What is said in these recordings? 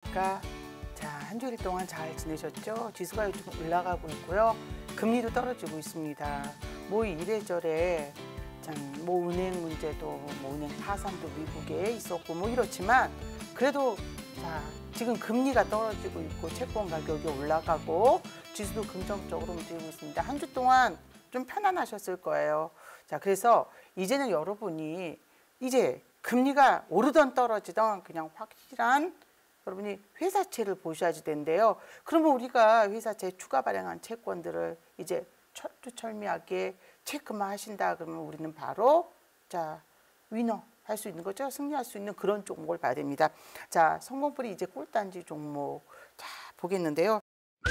안녕하십니까. 자, 한 주일 동안 잘 지내셨죠? 지수가 요즘 올라가고 있고요. 금리도 떨어지고 있습니다. 뭐 이래저래 뭐 은행 문제도 뭐 은행 파산도 미국에 있었고 뭐 이렇지만 그래도 자, 지금 금리가 떨어지고 있고 채권 가격이 올라가고 지수도 긍정적으로 움직이고 있습니다. 한 주 동안 좀 편안하셨을 거예요. 자, 그래서 이제는 여러분이 이제 금리가 오르던 떨어지던 그냥 확실한 여러분이 회사채를 보셔야지 되는데요. 그러면 우리가 회사채 추가 발행한 채권들을 이제 철두철미하게 체크만 하신다 그러면 우리는 바로 자 위너 할 수 있는 거죠. 승리할 수 있는 그런 종목을 봐야 됩니다. 자, 성공풀이 이제 꿀단지 종목 자 보겠는데요.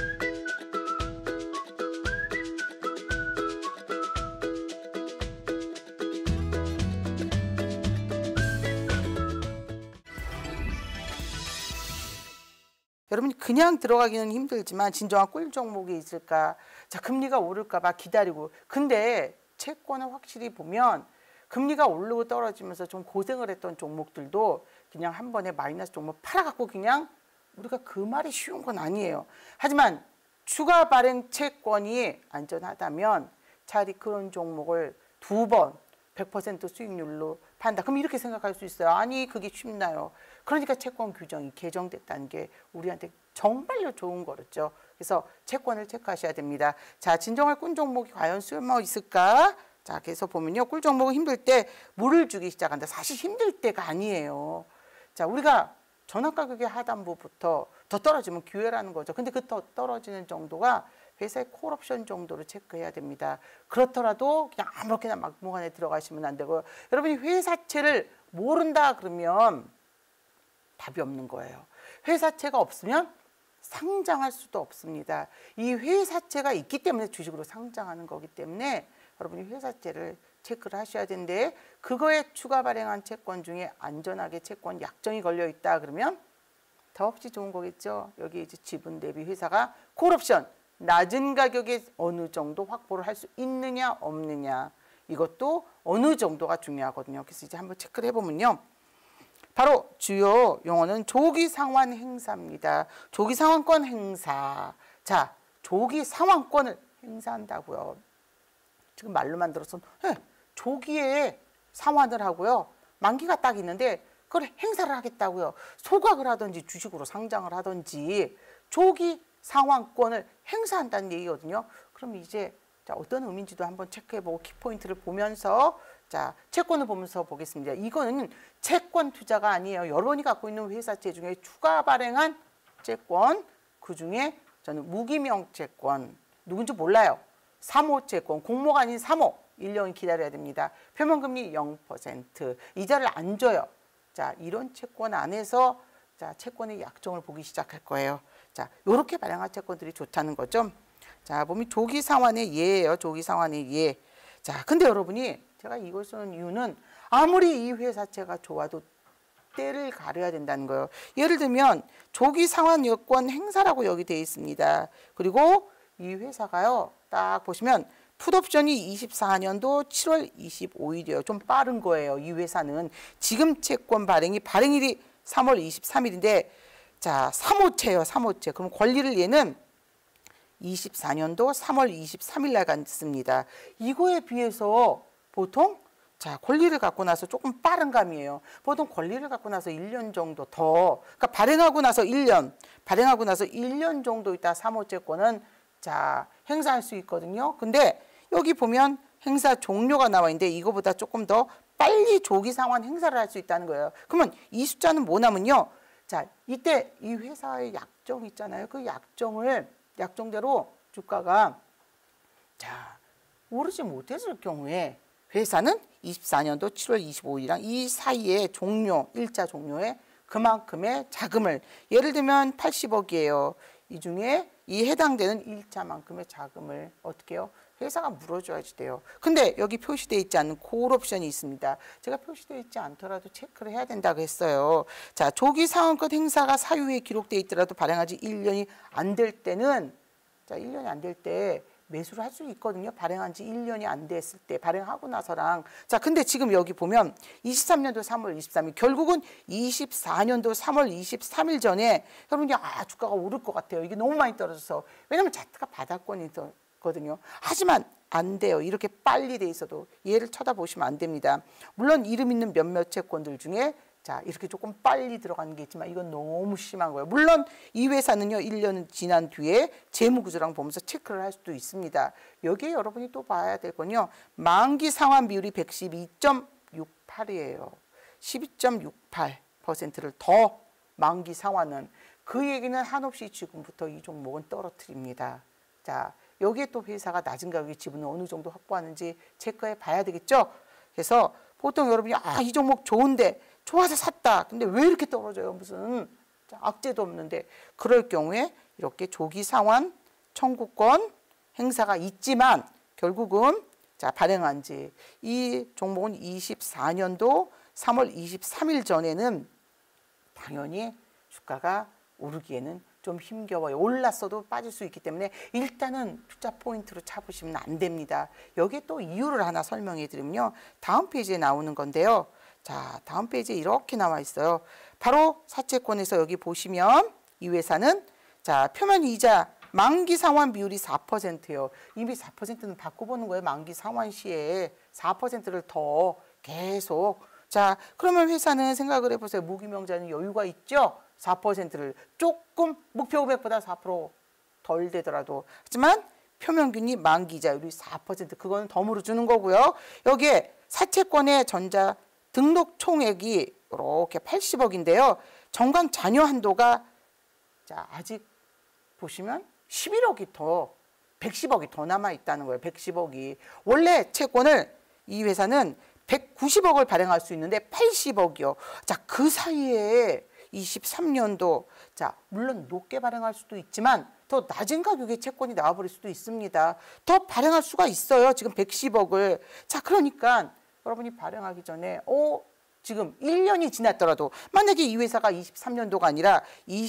여러분이 그냥 들어가기는 힘들지만 진정한 꿀 종목이 있을까? 자, 금리가 오를까 봐 기다리고. 근데 채권을 확실히 보면 금리가 오르고 떨어지면서 좀 고생을 했던 종목들도 그냥 한 번에 마이너스 종목 팔아갖고 그냥 우리가 그 말이 쉬운 건 아니에요. 하지만 추가 발행 채권이 안전하다면 차라리 그런 종목을 두 번 100% 수익률로 판다. 그럼 이렇게 생각할 수 있어요. 아니 그게 쉽나요? 그러니까 채권 규정이 개정됐다는 게 우리한테 정말로 좋은 거였죠. 그래서 채권을 체크하셔야 됩니다. 자, 진정한 꿀 종목이 과연 쓸모 있을까? 자, 그래서 보면요. 꿀 종목은 힘들 때 물을 주기 시작한다. 사실 힘들 때가 아니에요. 자, 우리가 전환 가격의 하단부부터 더 떨어지면 기회라는 거죠. 근데 그 더 떨어지는 정도가 회사의 콜옵션 정도로 체크해야 됩니다. 그렇더라도 그냥 아무렇게나 막무가내 들어가시면 안 되고요. 여러분이 회사채를 모른다 그러면 답이 없는 거예요. 회사채가 없으면 상장할 수도 없습니다. 이 회사채가 있기 때문에 주식으로 상장하는 거기 때문에 여러분이 회사채를 체크를 하셔야 되는데 그거에 추가 발행한 채권 중에 안전하게 채권 약정이 걸려 있다 그러면 더없이 좋은 거겠죠. 여기 이제 지분 대비 회사가 콜옵션 낮은 가격에 어느 정도 확보를 할 수 있느냐 없느냐 이것도 어느 정도가 중요하거든요. 그래서 이제 한번 체크를 해보면요. 바로 주요 용어는 조기 상환 행사입니다. 조기 상환권 행사. 자, 조기 상환권을 행사한다고요. 지금 말로만 들어서 조기에 상환을 하고요. 만기가 딱 있는데 그걸 행사를 하겠다고요. 소각을 하든지 주식으로 상장을 하든지 조기 상환권을 행사한다는 얘기거든요. 그럼 이제 자, 어떤 의미인지도 한번 체크해보고 키포인트를 보면서 자, 채권을 보면서 보겠습니다. 이거는 채권 투자가 아니에요. 여러분이 갖고 있는 회사채 중에 추가 발행한 채권, 그중에 저는 무기명 채권, 누군지 몰라요. 사모채권, 공모가 아닌 사모, 1년 기다려야 됩니다. 표면금리 0%, 이자를 안 줘요. 자, 이런 채권 안에서 자, 채권의 약정을 보기 시작할 거예요. 자, 요렇게 발행한 채권들이 좋다는 거죠. 자, 보면 조기 상환의 예예요. 조기 상환의 예. 자, 근데 여러분이 제가 이걸 쓰는 이유는 아무리 이 회사채가 좋아도 때를 가려야 된다는 거예요. 예를 들면 조기 상환 여권 행사라고 여기 되어 있습니다. 그리고 이 회사가요. 딱 보시면 풋옵션이 24년도 7월 25일이에요. 좀 빠른 거예요. 이 회사는 지금 채권 발행일이 3월 23일인데 자, 사모채예요. 사모채. 그럼 권리를 얘는 24년도 3월 23일 날 갖습니다. 이거에 비해서 보통 자, 권리를 갖고 나서 조금 빠른 감이에요. 보통 권리를 갖고 나서 1년 정도 더 그러니까 발행하고 나서 1년 정도 있다 사모채권은 자, 행사할 수 있거든요. 근데 여기 보면 행사 종료가 나와 있는데 이거보다 조금 더 빨리 조기 상환 행사를 할 수 있다는 거예요. 그러면 이 숫자는 뭐냐면요. 자, 이때 이 회사의 약정 있잖아요. 그 약정대로 주가가 자, 오르지 못했을 경우에 회사는 24년도 7월 25일이랑 이 사이에 일자 종료에 그만큼의 자금을 예를 들면 80억이에요. 이 중에 이 해당되는 일자만큼의 자금을 어떻게 해요? 회사가 물어줘야지 돼요. 근데 여기 표시되어 있지 않는 콜옵션이 있습니다. 제가 표시되어 있지 않더라도 체크를 해야 된다고 했어요. 자, 조기 상환권 행사가 사유에 기록되어 있더라도 발행하지 1년이 안 될 때는 자, 1년이 안 될 때 매수를 할 수 있거든요. 발행한 지 1년이 안 됐을 때 발행하고 나서랑. 자, 근데 지금 여기 보면 23년도 3월 23일 결국은 24년도 3월 23일 전에 여러분이 주가가 오를 것 같아요. 이게 너무 많이 떨어져서. 왜냐면 차트가 바닥권이거든요. 하지만 안 돼요. 이렇게 빨리 돼 있어도 얘를 쳐다보시면 안 됩니다. 물론 이름 있는 몇몇 채권들 중에 자, 이렇게 조금 빨리 들어가는 게 있지만 이건 너무 심한 거예요. 물론 이 회사는요, 1년 지난 뒤에 재무구조랑 보면서 체크를 할 수도 있습니다. 여기에 여러분이 또 봐야 될 건요, 만기 상환 비율이 112.68이에요. 12.68%를 더 만기 상환은. 그 얘기는 한없이 지금부터 이 종목은 떨어뜨립니다. 자, 여기에 또 회사가 낮은 가격의 지분을 어느 정도 확보하는지 체크해 봐야 되겠죠. 그래서 보통 여러분이 이 종목 좋은데 좋아서 샀다. 근데 왜 이렇게 떨어져요? 무슨 악재도 없는데. 그럴 경우에 이렇게 조기 상환 청구권 행사가 있지만 결국은 자, 발행한 지 이 종목은 24년도 3월 23일 전에는 당연히 주가가 오르기에는 좀 힘겨워요. 올랐어도 빠질 수 있기 때문에 일단은 투자 포인트로 잡으시면 안 됩니다. 여기에 또 이유를 하나 설명해 드리면요. 다음 페이지에 나오는 건데요. 자, 다음 페이지에 이렇게 나와 있어요. 바로 사채권에서 여기 보시면 이 회사는 자, 표면 이자 만기 상환 비율이 4%예요. 이미 4%는 바꿔보는 거예요. 만기 상환 시에 4%를 더 계속. 자, 그러면 회사는 생각을 해보세요. 무기명자는 여유가 있죠. 4%를 조금 목표 금액보다 4%덜 되더라도. 하지만 표면균이 만기 이자율이 4%, 그거는 덤으로 주는 거고요. 여기에 사채권의 전자 등록 총액이 이렇게 80억인데요. 정관 잔여 한도가 자, 아직 보시면 11억이 더 110억이 더 남아 있다는 거예요. 110억이. 원래 채권을 이 회사는 190억을 발행할 수 있는데 80억이요. 자, 그 사이에 23년도 자, 물론 높게 발행할 수도 있지만 더 낮은 가격의 채권이 나와버릴 수도 있습니다. 더 발행할 수가 있어요. 지금 110억을. 자, 그러니까 여러분이 발행하기 전에 지금 1년이 지났더라도 만약에 이 회사가 23년도가 아니라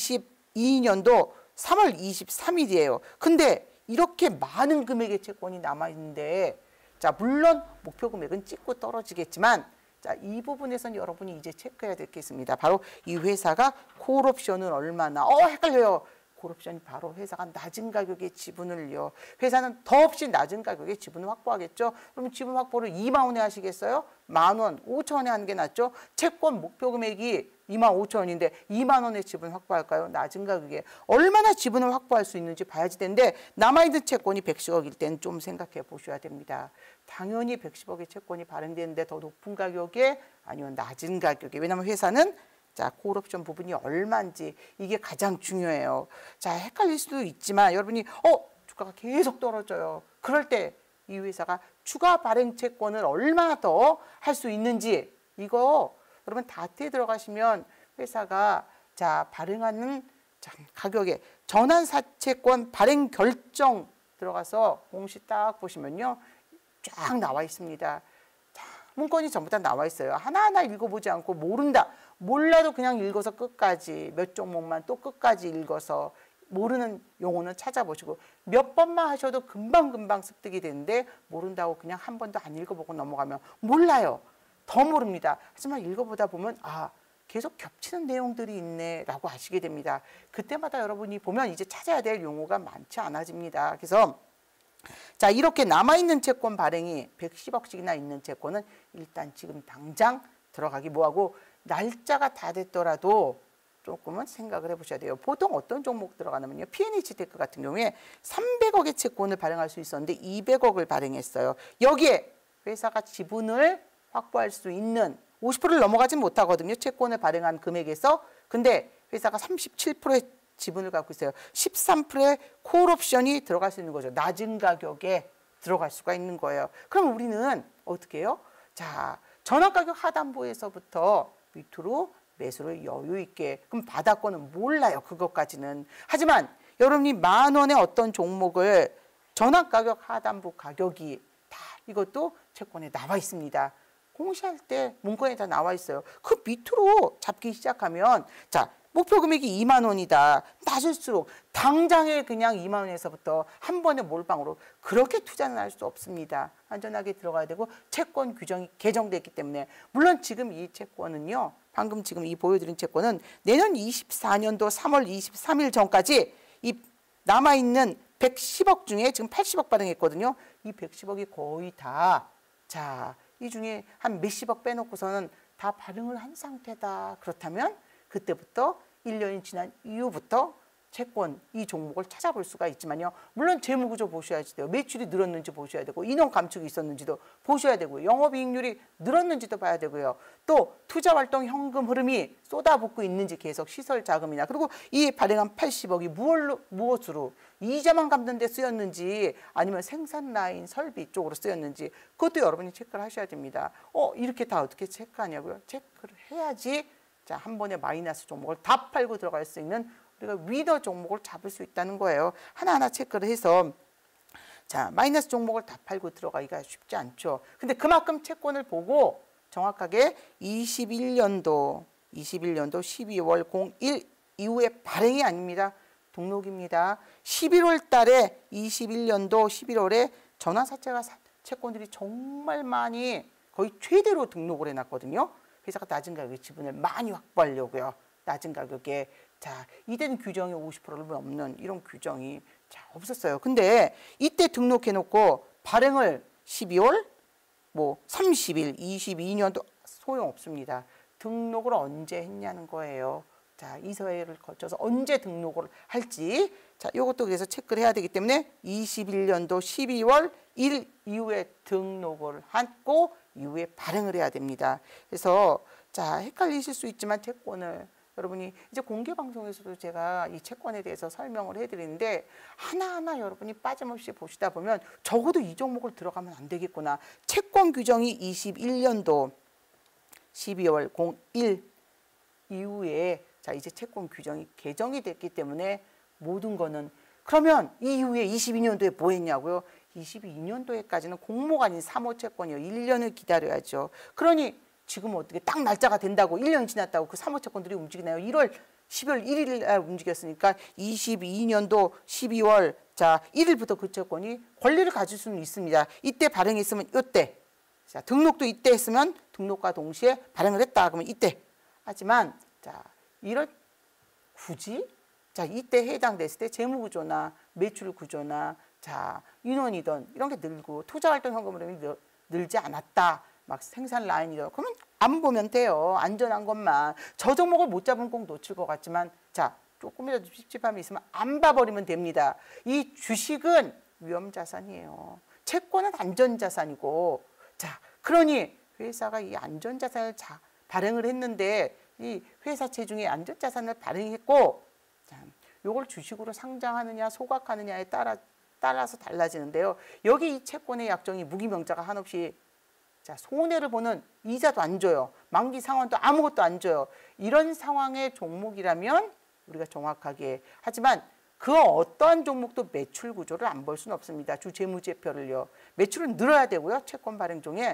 22년도 3월 23일이에요. 근데 이렇게 많은 금액의 채권이 남아있는데 자, 물론 목표 금액은 찍고 떨어지겠지만 자, 이 부분에서는 여러분이 이제 체크해야 될 게 있습니다. 바로 이 회사가 콜옵션은 얼마나 헷갈려요. 콜옵션이 바로 회사가 낮은 가격의 지분을요. 회사는 더없이 낮은 가격의 지분을 확보하겠죠. 그러면 지분 확보를 2만 원에 하시겠어요? 10,000원, 5,000원에 하는 게 낫죠. 채권 목표 금액이 25,000원인데 2만 원의 지분 확보할까요? 낮은 가격에. 얼마나 지분을 확보할 수 있는지 봐야지 되는데 남아있는 채권이 110억일 때는 좀 생각해 보셔야 됩니다. 당연히 110억의 채권이 발행되는데 더 높은 가격에 아니면 낮은 가격에. 왜냐하면 회사는 자, 콜옵션 부분이 얼마인지 이게 가장 중요해요. 자, 헷갈릴 수도 있지만 여러분이 주가가 계속 떨어져요. 그럴 때 이 회사가 추가 발행 채권을 얼마나 더 할 수 있는지 이거 여러분 다트에 들어가시면 회사가 자, 발행하는 가격에 전환사채권 발행 결정 들어가서 공시 딱 보시면요. 쫙 나와 있습니다. 자, 문건이 전부 다 나와 있어요. 하나하나 읽어보지 않고 모른다. 몰라도 그냥 읽어서 끝까지 몇 종목만 또 끝까지 읽어서 모르는 용어는 찾아보시고 몇 번만 하셔도 금방금방 습득이 되는데 모른다고 그냥 한 번도 안 읽어보고 넘어가면 몰라요. 더 모릅니다. 하지만 읽어보다 보면 계속 겹치는 내용들이 있네 라고 아시게 됩니다. 그때마다 여러분이 보면 이제 찾아야 될 용어가 많지 않아집니다. 그래서 자, 이렇게 남아있는 채권 발행이 110억씩이나 있는 채권은 일단 지금 당장 들어가기 뭐하고 날짜가 다 됐더라도 조금은 생각을 해보셔야 돼요. 보통 어떤 종목 들어가냐면요. PNH테크 같은 경우에 300억의 채권을 발행할 수 있었는데 200억을 발행했어요. 여기에 회사가 지분을 확보할 수 있는 50%를 넘어가지 못하거든요. 채권을 발행한 금액에서. 근데 회사가 37%의 지분을 갖고 있어요. 13%의 콜옵션이 들어갈 수 있는 거죠. 낮은 가격에 들어갈 수가 있는 거예요. 그럼 우리는 어떻게 해요? 자, 전환가격 하단부에서부터 밑으로 매수를 여유 있게. 그럼 바닥권은 몰라요. 그것까지는. 하지만 여러분이 10,000원의 어떤 종목을 전환가격 하단부 가격이 다 이것도 채권에 나와 있습니다. 공시할 때 문건에 다 나와 있어요. 그 밑으로 잡기 시작하면 자, 목표 금액이 2만 원이다. 낮을수록 당장에 그냥 2만 원에서부터 한 번에 몰빵으로 그렇게 투자는 할 수 없습니다. 안전하게 들어가야 되고 채권 규정이 개정됐기 때문에 물론 지금 이 채권은요. 방금 지금 이 보여드린 채권은 내년 24년도 3월 23일 전까지 이 남아있는 110억 중에 지금 80억 발행했거든요. 이 110억이 거의 다 자, 이 중에 한 몇십억 빼놓고서는 다 발행을 한 상태다. 그렇다면 그때부터 1년이 지난 이후부터 채권 이 종목을 찾아볼 수가 있지만요. 물론 재무구조 보셔야지 돼요. 매출이 늘었는지 보셔야 되고 인원 감축이 있었는지도 보셔야 되고요. 영업이익률이 늘었는지도 봐야 되고요. 또 투자활동 현금 흐름이 쏟아붓고 있는지 계속 시설 자금이나 그리고 이 발행한 80억이 무엇으로 이자만 갚는 데 쓰였는지 아니면 생산 라인 설비 쪽으로 쓰였는지 그것도 여러분이 체크를 하셔야 됩니다. 이렇게 다 어떻게 체크하냐고요? 체크를 해야지 자, 한 번에 마이너스 종목을 다 팔고 들어갈 수 있는 우리가 위너 종목을 잡을 수 있다는 거예요. 하나하나 체크를 해서 자 마이너스 종목을 다 팔고 들어가기가 쉽지 않죠. 근데 그만큼 채권을 보고 정확하게 21년도 12월 01 이후에 발행이 아닙니다. 등록입니다. 11월 달에 21년도 11월에 전환사채가 채권들이 정말 많이 거의 최대로 등록을 해놨거든요. 회사가 낮은 가격에 지분을 많이 확보하려고요. 낮은 가격에 자 이때는 규정이 50%를 넘는 이런 규정이 자 없었어요. 근데 이때 등록해놓고 발행을 12월 30일 22년도 소용없습니다. 등록을 언제 했냐는 거예요. 자 이사회를 거쳐서 언제 등록을 할지 자 이것도 그래서 체크를 해야 되기 때문에 21년도 12월 1일 이후에 등록을 하고 이후에 발행을 해야 됩니다. 그래서 자 헷갈리실 수 있지만 채권을 여러분이 이제 공개 방송에서도 제가 이 채권에 대해서 설명을 해드리는데 하나하나 여러분이 빠짐없이 보시다 보면 적어도 이 종목을 들어가면 안 되겠구나. 채권 규정이 21년도 12월 01 이후에 자 이제 채권 규정이 개정이 됐기 때문에 모든 거는 그러면 이후에 22년도에 뭐 했냐고요? 22년도에까지는 공모가 아닌 사모채권이요. 1년을 기다려야죠. 그러니 지금 어떻게 딱 날짜가 된다고 1년 지났다고 그 사모채권들이 움직이나요? 12월 1일 날 움직였으니까 22년도 12월 자 1일부터 그 채권이 권리를 가질 수는 있습니다. 이때 발행했으면 이때 자 등록도 이때 했으면 등록과 동시에 발행을 했다 그러면 이때 하지만 자 이럴 굳이 자 이때 해당됐을 때 재무구조나 매출 구조나 자 인원이든 이런 게 늘고 투자활동 현금 흐름이 늘지 않았다. 막 생산 라인이다. 그러면 안 보면 돼요. 안전한 것만. 저 종목을 못 잡으면 꼭 놓칠 것 같지만 자 조금이라도 찝찝함이 있으면 안 봐버리면 됩니다. 이 주식은 위험자산이에요. 채권은 안전자산이고 자 그러니 회사가 이 안전자산을 발행을 했는데 이 회사 체중에 안전자산을 발행했고 자, 요걸 주식으로 상장하느냐 소각하느냐에 따라서 달라지는데요. 여기 이 채권의 약정이 무기명자가 한없이 자 손해를 보는 이자도 안 줘요. 만기 상환도 아무것도 안 줘요. 이런 상황의 종목이라면 우리가 정확하게 하지만 그 어떠한 종목도 매출 구조를 안 볼 수는 없습니다. 주 재무제표를요. 매출은 늘어야 되고요. 채권 발행 중에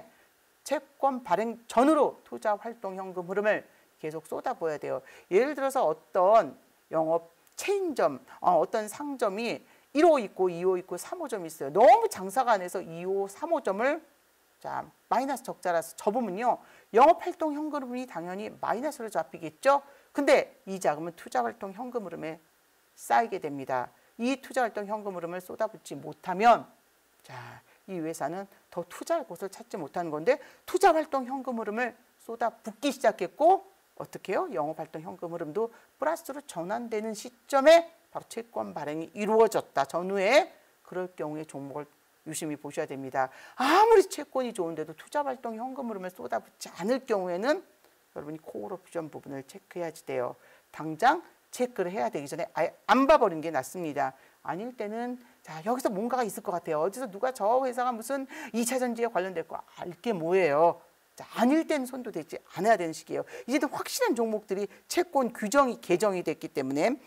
채권 발행 전후로 투자 활동 현금 흐름을 계속 쏟아부어야 돼요. 예를 들어서 어떤 영업 체인점, 어떤 상점이 1호 있고 2호 있고 3호점이 있어요. 너무 장사가 안 해서 2호, 3호점을 자 마이너스 적자라서 접으면요. 영업활동 현금 흐름이 당연히 마이너스로 잡히겠죠. 근데 이 자금은 투자활동 현금 흐름에 쌓이게 됩니다. 이 투자활동 현금 흐름을 쏟아붓지 못하면 자, 이 회사는 더 투자할 곳을 찾지 못하는 건데 투자활동 현금 흐름을 쏟아붓기 시작했고 어떻게 해요? 영업활동 현금 흐름도 플러스로 전환되는 시점에 바로 채권 발행이 이루어졌다. 전후에 그럴 경우에 종목을 유심히 보셔야 됩니다. 아무리 채권이 좋은데도 투자활동 현금 흐름을 쏟아붓지 않을 경우에는 여러분이 콜 옵션 부분을 체크해야지 돼요. 당장 체크를 해야 되기 전에 아예 안 봐버리는 게 낫습니다. 아닐 때는 자 여기서 뭔가가 있을 것 같아요. 어디서 누가 저 회사가 무슨 2차 전지에 관련될 거 알 게 뭐예요. 자, 아닐 때는 손도 대지 않아야 되는 시기예요. 이제는 확실한 종목들이 채권 규정이 개정이 됐기 때문에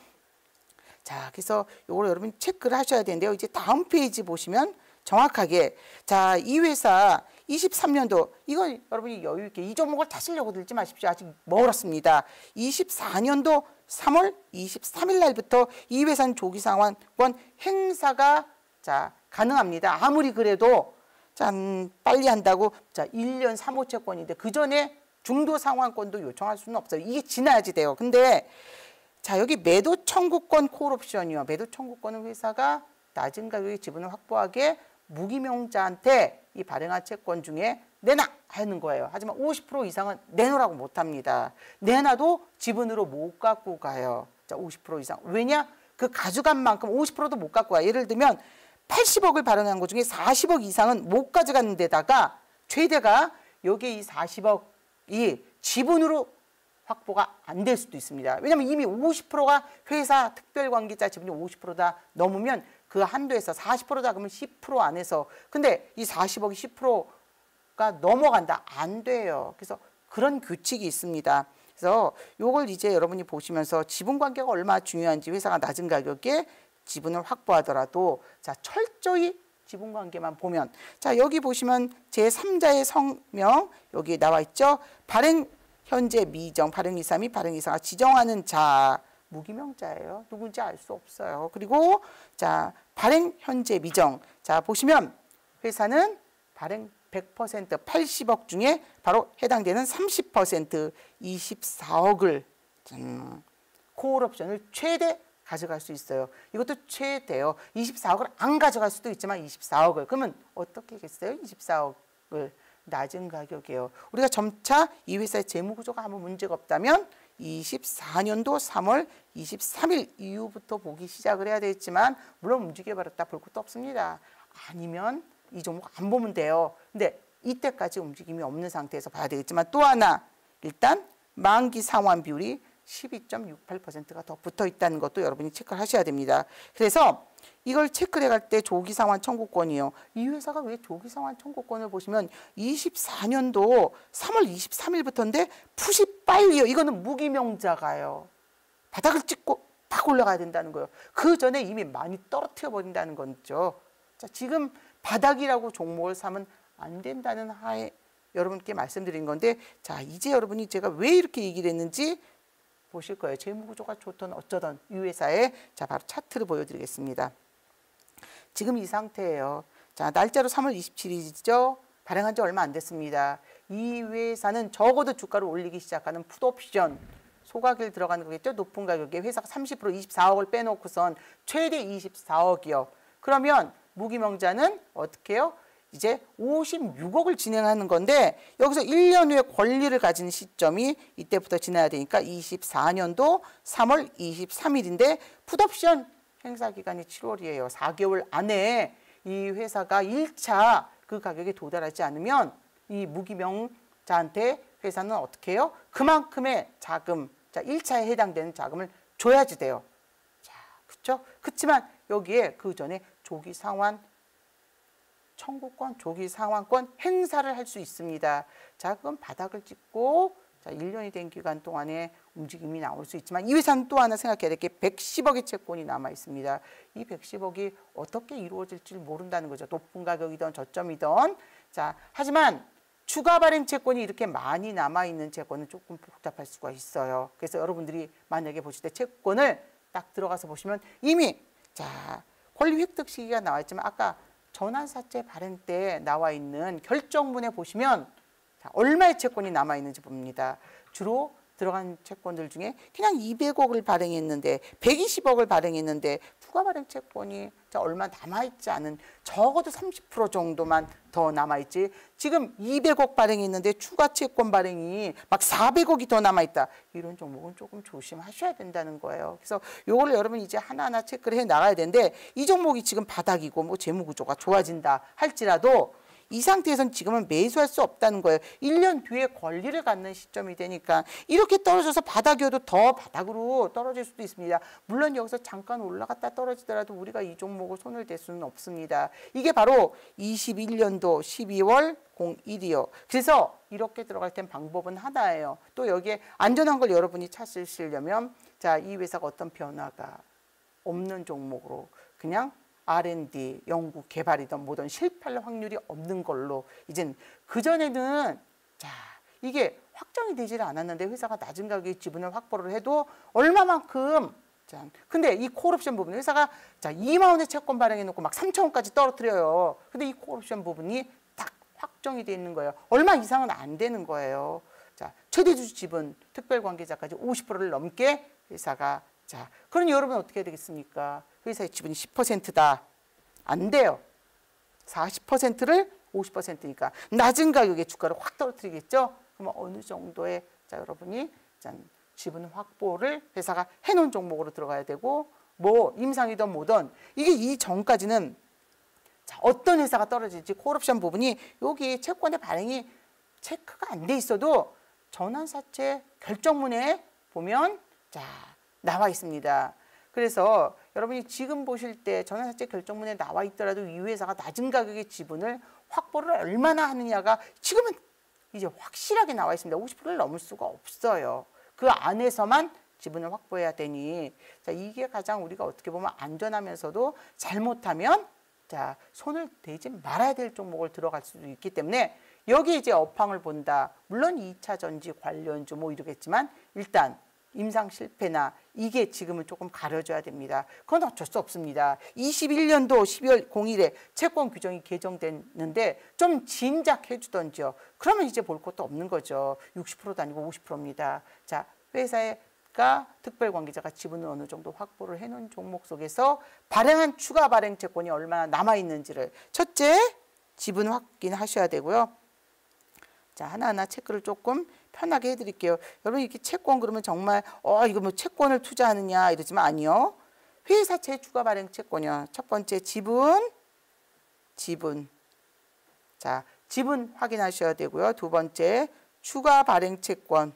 자 그래서 이걸 여러분 체크를 하셔야 되는데요. 이제 다음 페이지 보시면 정확하게 자 이 회사 23년도 이건 여러분이 여유 있게 이 종목을 타시려고 들지 마십시오. 아직 멀었습니다. 24년도 3월 23일 날부터 이 회사는 조기 상환권 행사가 자 가능합니다. 아무리 그래도 짠 빨리 한다고 자 1년 3호 채권인데 그 전에 중도 상환권도 요청할 수는 없어요. 이게 지나야지 돼요. 근데 자 여기 매도 청구권 콜옵션이요. 매도 청구권은 회사가 낮은 가격의 지분을 확보하게 무기명자한테 이 발행한 채권 중에 내놔 하는 거예요. 하지만 50% 이상은 내놓으라고 못합니다. 내놔도 지분으로 못 갖고 가요. 자 50% 이상. 왜냐? 그 가져간 만큼 50%도 못 갖고 가. 예를 들면 80억을 발행한 것 중에 40억 이상은 못 가져가는 데다가 최대가 여기 이 40억이 지분으로 확보가 안 될 수도 있습니다. 왜냐하면 이미 50%가 회사 특별관계자 지분이 50%다 넘으면 그 한도에서 40%다 그러면 10% 안에서 근데 이 40억이 10%가 넘어간다. 안 돼요. 그래서 그런 규칙이 있습니다. 그래서 요걸 이제 여러분이 보시면서 지분 관계가 얼마나 중요한지 회사가 낮은 가격에 지분을 확보하더라도 자 철저히 지분 관계만 보면 자 여기 보시면 제3자의 성명 여기 나와 있죠. 발행 현재 미정 발행 이사 및 발행 이사가 지정하는 자 무기명자예요. 누군지 알 수 없어요. 그리고 자 발행 현재 미정 자 보시면 회사는 발행 100% 80억 중에 바로 해당되는 30% 24억을 콜옵션을 최대 가져갈 수 있어요. 이것도 최대요. 24억을 안 가져갈 수도 있지만 24억을 그러면 어떻게 하겠어요? 24억을 낮은 가격이에요. 우리가 점차 이 회사의 재무구조가 아무 문제가 없다면 24년도 3월 23일 이후부터 보기 시작을 해야 되겠지만 물론 움직여버렸다 볼 것도 없습니다. 아니면 이 종목 안 보면 돼요. 근데 이때까지 움직임이 없는 상태에서 봐야 되겠지만 또 하나 일단 만기 상환 비율이 12.68%가 더 붙어 있다는 것도 여러분이 체크를 하셔야 됩니다. 그래서 이걸 체크를 해갈 때 조기 상환 청구권이요. 이 회사가 왜 조기 상환 청구권을 보시면 24년도 3월 23일부터인데 푸시 빨리요. 이거는 무기명자가요. 바닥을 찍고 팍 올라가야 된다는 거예요. 그 전에 이미 많이 떨어뜨려 버린다는 거죠. 자, 지금 바닥이라고 종목을 사면 안 된다는 하에 여러분께 말씀드린 건데 자 이제 여러분이 제가 왜 이렇게 얘기를 했는지 보실 거예요. 재무구조가 좋든 어쩌든 이 회사의 자 바로 차트를 보여드리겠습니다. 지금 이 상태예요. 자 날짜로 3월 27일이죠. 발행한 지 얼마 안 됐습니다. 이 회사는 적어도 주가를 올리기 시작하는 풋옵션 소각일 들어가는 거겠죠. 높은 가격에 회사가 30% 24억을 빼놓고선 최대 24억이요. 그러면 무기명자는 어떻게 해요? 이제 56억을 진행하는 건데 여기서 1년 후에 권리를 가진 시점이 이때부터 지나야 되니까 24년도 3월 23일인데 풋옵션 행사 기간이 7월이에요. 4개월 안에 이 회사가 1차 그 가격에 도달하지 않으면 이 무기명자한테 회사는 어떻게 해요? 그만큼의 자금, 자 1차에 해당되는 자금을 줘야지 돼요. 자, 그렇죠? 그렇지만 여기에 그 전에 조기 상환 청구권, 조기 상환권 행사를 할 수 있습니다. 자, 그건 바닥을 찍고 자, 1년이 된 기간 동안에 움직임이 나올 수 있지만 이 회사는 또 하나 생각해야 될 게 110억의 채권이 남아 있습니다. 이 110억이 어떻게 이루어질지 모른다는 거죠. 높은 가격이든 저점이든. 자, 하지만 추가 발행 채권이 이렇게 많이 남아 있는 채권은 조금 복잡할 수가 있어요. 그래서 여러분들이 만약에 보실 때 채권을 딱 들어가서 보시면 이미 자, 권리 획득 시기가 나와 있지만 아까 전환사채 발행 때 나와 있는 결정문에 보시면 자, 얼마의 채권이 남아 있는지 봅니다. 주로 들어간 채권들 중에 그냥 200억을 발행했는데 120억을 발행했는데 추가 발행 채권이 자, 얼마 남아있지 않은 적어도 30% 정도만 더 남아있지 지금 200억 발행했는데 추가 채권 발행이 막 400억이 더 남아있다. 이런 종목은 조금 조심하셔야 된다는 거예요. 그래서 요거를 여러분 이제 하나하나 체크를 해 나가야 되는데 이 종목이 지금 바닥이고 뭐 재무구조가 좋아진다 할지라도 이 상태에서는 지금은 매수할 수 없다는 거예요. 1년 뒤에 권리를 갖는 시점이 되니까 이렇게 떨어져서 바닥이어도 더 바닥으로 떨어질 수도 있습니다. 물론 여기서 잠깐 올라갔다 떨어지더라도 우리가 이 종목을 손을 댈 수는 없습니다. 이게 바로 21년도 12월 01이요. 그래서 이렇게 들어갈 땐 방법은 하나예요. 또 여기에 안전한 걸 여러분이 찾으시려면 자, 이 회사가 어떤 변화가 없는 종목으로 그냥 R&D, 연구, 개발이든 뭐든 실패할 확률이 없는 걸로 이젠 그전에는 자 이게 확정이 되질 않았는데 회사가 낮은 가격의 지분을 확보를 해도 얼마만큼 자, 근데 이 콜옵션 부분 회사가 자 2만 원의 채권 발행해 놓고 막 3천 원까지 떨어뜨려요. 근데 이 콜옵션 부분이 딱 확정이 돼 있는 거예요. 얼마 이상은 안 되는 거예요. 자, 최대 주주 지분 특별 관계자까지 50%를 넘게 회사가 자, 그러니 여러분 어떻게 해야 되겠습니까? 회사의 지분이 10%다. 안 돼요. 40%를 50%니까 낮은 가격의 주가를 확 떨어뜨리겠죠? 그러면 어느 정도의 자, 여러분이 짠 지분 확보를 회사가 해놓은 종목으로 들어가야 되고 뭐 임상이든 뭐든 이게 이 전까지는 자, 어떤 회사가 떨어질지 콜옵션 부분이 여기 채권의 발행이 체크가 안 돼 있어도 전환사채 결정문에 보면 자 나와 있습니다. 그래서 여러분이 지금 보실 때 전환사채 결정문에 나와 있더라도 이 회사가 낮은 가격의 지분을 확보를 얼마나 하느냐가 지금은 이제 확실하게 나와 있습니다. 50%를 넘을 수가 없어요. 그 안에서만 지분을 확보해야 되니 자 이게 가장 우리가 어떻게 보면 안전하면서도 잘못하면 자 손을 대지 말아야 될 종목을 들어갈 수도 있기 때문에 여기 이제 업황을 본다. 물론 2차 전지 관련주 뭐 이러겠지만 일단 임상 실패나 이게 지금은 조금 가려져야 됩니다. 그건 어쩔 수 없습니다. 21년도 12월 0일에 채권 규정이 개정됐는데 좀 진작해 주던지요. 그러면 이제 볼 것도 없는 거죠. 60%도 아니고 50%입니다. 자, 회사가 특별 관계자가 지분을 어느 정도 확보를 해놓은 종목 속에서 발행한 추가 발행 채권이 얼마나 남아 있는지를 첫째 지분 확인하셔야 되고요. 자, 하나하나 체크를 조금 편하게 해드릴게요. 여러분 이렇게 채권 그러면 정말 이거 뭐 채권을 투자하느냐 이러지만 아니요. 회사채 추가 발행 채권이요. 첫 번째 지분. 자, 지분 확인하셔야 되고요. 두 번째 추가 발행 채권.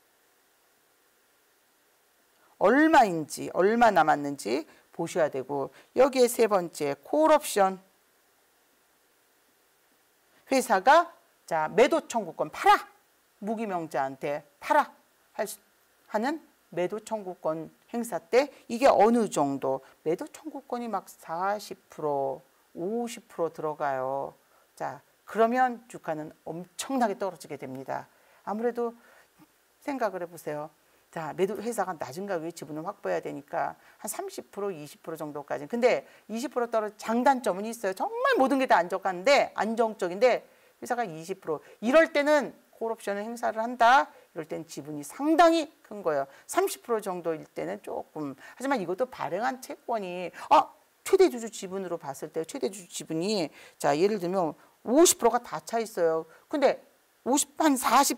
얼마인지 얼마 남았는지 보셔야 되고 여기에 세 번째 콜옵션. 회사가 자 매도 청구권 팔아. 무기명자한테 팔아 하는 매도 청구권 행사 때 이게 어느 정도 매도 청구권이 막 40%, 50% 들어가요. 자, 그러면 주가는 엄청나게 떨어지게 됩니다. 아무래도 생각을 해보세요. 자, 매도 회사가 낮은 가격에 지분을 확보해야 되니까 한 30%, 20% 정도까지. 근데 20% 떨어져 장단점은 있어요. 정말 모든 게 다 안정적인데 회사가 20% 이럴 때는 콜옵션을 행사를 한다. 이럴 때는 지분이 상당히 큰 거예요. 30% 정도일 때는 조금. 하지만 이것도 발행한 채권이 최대 주주 지분으로 봤을 때 최대 주주 지분이 자 예를 들면 50%가 다 차 있어요. 근데 한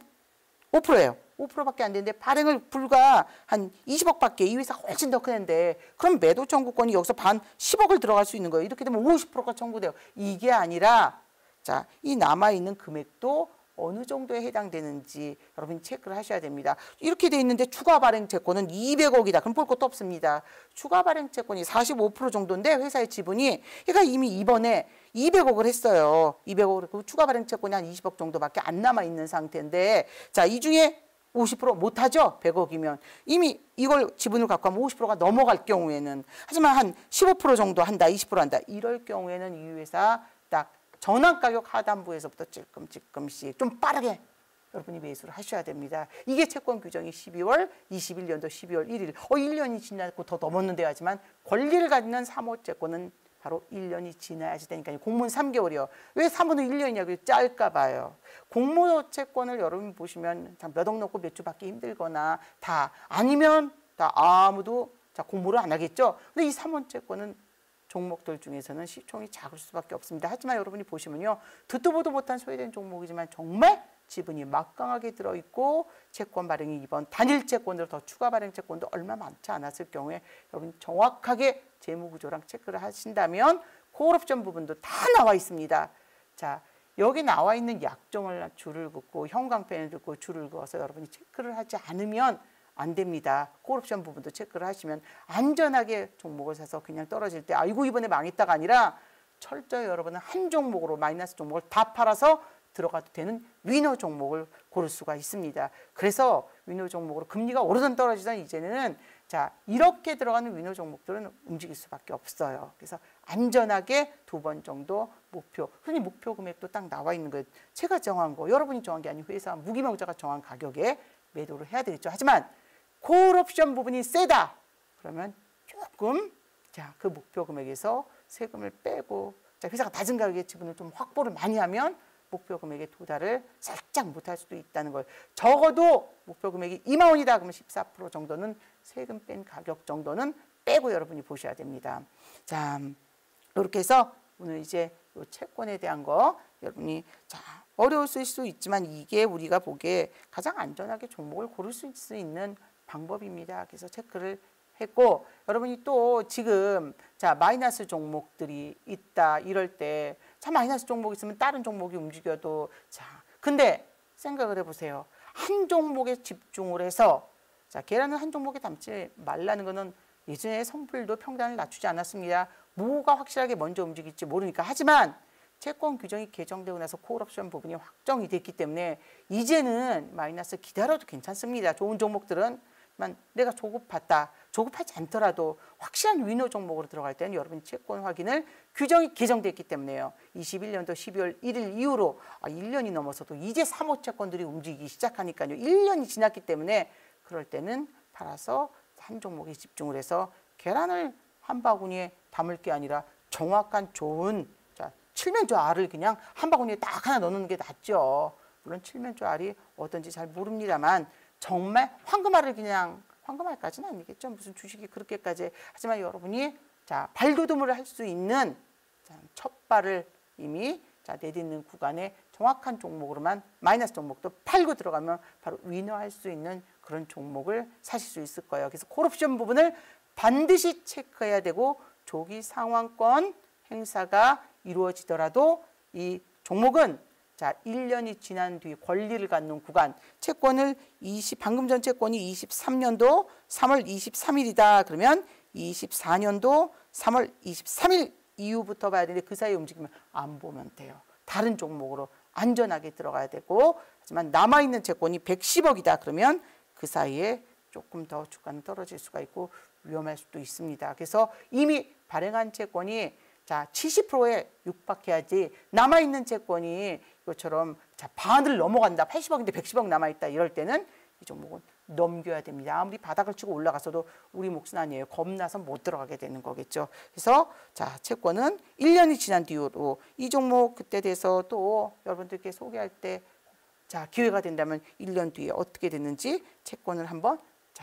45%예요. 5%밖에 안 되는데 발행을 불과 한 20억밖에 이 회사가 훨씬 더 크는데 그럼 매도 청구권이 여기서 반 10억을 들어갈 수 있는 거예요. 이렇게 되면 50%가 청구돼요. 이게 아니라 자, 이 남아있는 금액도 어느 정도에 해당되는지 여러분이 체크를 하셔야 됩니다. 이렇게 돼 있는데 추가 발행 채권은 200억이다. 그럼 볼 것도 없습니다. 추가 발행 채권이 45% 정도인데 회사의 지분이 얘가 이미 이번에 200억을 했어요. 200억을 했고 추가 발행 채권이 한 20억 정도밖에 안 남아있는 상태인데 자, 이 중에 50% 못하죠? 100억이면. 이미 이걸 지분을 갖고 하면 50%가 넘어갈 경우에는 하지만 한 15% 정도 한다. 20% 한다. 이럴 경우에는 이 회사 딱 전환가격 하단부에서부터 찔끔찔끔씩 좀 빠르게 여러분이 매수를 하셔야 됩니다. 이게 채권 규정이 12월 21년도 12월 1일 1년이 지나고 더 넘었는데 하지만 권리를 갖는 사모채권은 바로 1년이 지나야지 되니까요. 공모는 3개월이요. 왜 사모는 1년이냐고요? 짧까 봐요. 공모채권을 여러분 보시면 몇 억 넣고 몇 주 받기 힘들거나 다 아니면 다 아무도 자 공모를 안 하겠죠. 근데 이 사모채권은 종목들 중에서는 시총이 작을 수밖에 없습니다. 하지만 여러분이 보시면요. 듣도 보도 못한 소외된 종목이지만 정말 지분이 막강하게 들어있고 채권 발행이 이번 단일 채권으로 더 추가 발행 채권도 얼마 많지 않았을 경우에 여러분 정확하게 재무구조랑 체크를 하신다면 콜옵션 부분도 다 나와 있습니다. 자, 여기 나와 있는 약정을 줄을 긋고 형광펜을 긋고 줄을 그어서 여러분이 체크를 하지 않으면 안 됩니다. 콜옵션 부분도 체크를 하시면 안전하게 종목을 사서 그냥 떨어질 때 아이고 이번에 망했다가 아니라 철저히 여러분은 한 종목으로 마이너스 종목을 다 팔아서 들어가도 되는 위너 종목을 고를 수가 있습니다. 그래서 위너 종목으로 금리가 오르든 떨어지든 이제는 자, 이렇게 들어가는 위너 종목들은 움직일 수밖에 없어요. 그래서 안전하게 2번 정도 목표. 흔히 목표 금액도 딱 나와 있는 거예요. 제가 정한 거, 여러분이 정한 게 아니고 회사 무기명자가 정한 가격에 매도를 해야 되겠죠. 하지만 콜옵션 부분이 세다. 그러면 조금 자, 그 목표 금액에서 세금을 빼고 자, 회사가 낮은 가격에 지분을 좀 확보를 많이 하면 목표 금액에 도달을 살짝 못할 수도 있다는 걸. 적어도 목표 금액이 2만 원이다 그러면 14% 정도는 세금 뺀 가격 정도는 빼고 여러분이 보셔야 됩니다. 자, 이렇게 해서 오늘 이제 이 채권에 대한 거 여러분이 자, 어려웠을 수 있지만 이게 우리가 보기에 가장 안전하게 종목을 고를 수 있는 방법입니다. 그래서 체크를 했고 여러분이 또 지금 자 마이너스 종목들이 있다 이럴 때 자 마이너스 종목 있으면 다른 종목이 움직여도 자 근데 생각을 해보세요. 한 종목에 집중을 해서 자 계란은 한 종목에 담지 말라는 거는 예전에 성불도 평단을 낮추지 않았습니다. 뭐가 확실하게 먼저 움직일지 모르니까. 하지만 채권 규정이 개정되고 나서 콜옵션 부분이 확정이 됐기 때문에 이제는 마이너스 기다려도 괜찮습니다. 좋은 종목들은 내가 조급하다. 조급하지 않더라도 확실한 위너 종목으로 들어갈 때는 여러분이 채권 확인을 규정이 개정됐기 때문에요. 21년도 12월 1일 이후로 1년이 넘어서도 이제 3호 채권들이 움직이기 시작하니까요. 1년이 지났기 때문에 그럴 때는 팔아서 한 종목에 집중을 해서 계란을 한 바구니에 담을 게 아니라 정확한 좋은 자, 칠면조 알을 그냥 한 바구니에 딱 하나 넣는 게 낫죠. 물론 칠면조 알이 어떤지 잘 모릅니다만 정말 황금알을 그냥 황금알까지는 아니겠죠. 무슨 주식이 그렇게까지. 하지만 여러분이 자 발돋움을 할 수 있는 첫 발을 이미 자 내딛는 구간에 정확한 종목으로만 마이너스 종목도 팔고 들어가면 바로 위너할 수 있는 그런 종목을 사실 수 있을 거예요. 그래서 콜옵션 부분을 반드시 체크해야 되고 조기 상환권 행사가 이루어지더라도 이 종목은 자, 1년이 지난 뒤 권리를 갖는 구간 채권을 방금 전 채권이 23년도 3월 23일이다. 그러면 24년도 3월 23일 이후부터 봐야 되는데 그 사이에 움직이면 안 보면 돼요. 다른 종목으로 안전하게 들어가야 되고 하지만 남아있는 채권이 110억이다. 그러면 그 사이에 조금 더 주가는 떨어질 수가 있고 위험할 수도 있습니다. 그래서 이미 발행한 채권이 자 70%에 육박해야지 남아있는 채권이 이것처럼 자 반을 넘어간다. 80억인데 110억 남아있다. 이럴 때는 이 종목은 넘겨야 됩니다. 아무리 바닥을 치고 올라가서도 우리 몫은 아니에요. 겁나서 못 들어가게 되는 거겠죠. 그래서 자 채권은 1년이 지난 뒤로 이 종목 그때 돼서 또 여러분들께 소개할 때 자 기회가 된다면 1년 뒤에 어떻게 됐는지 채권을 한번 자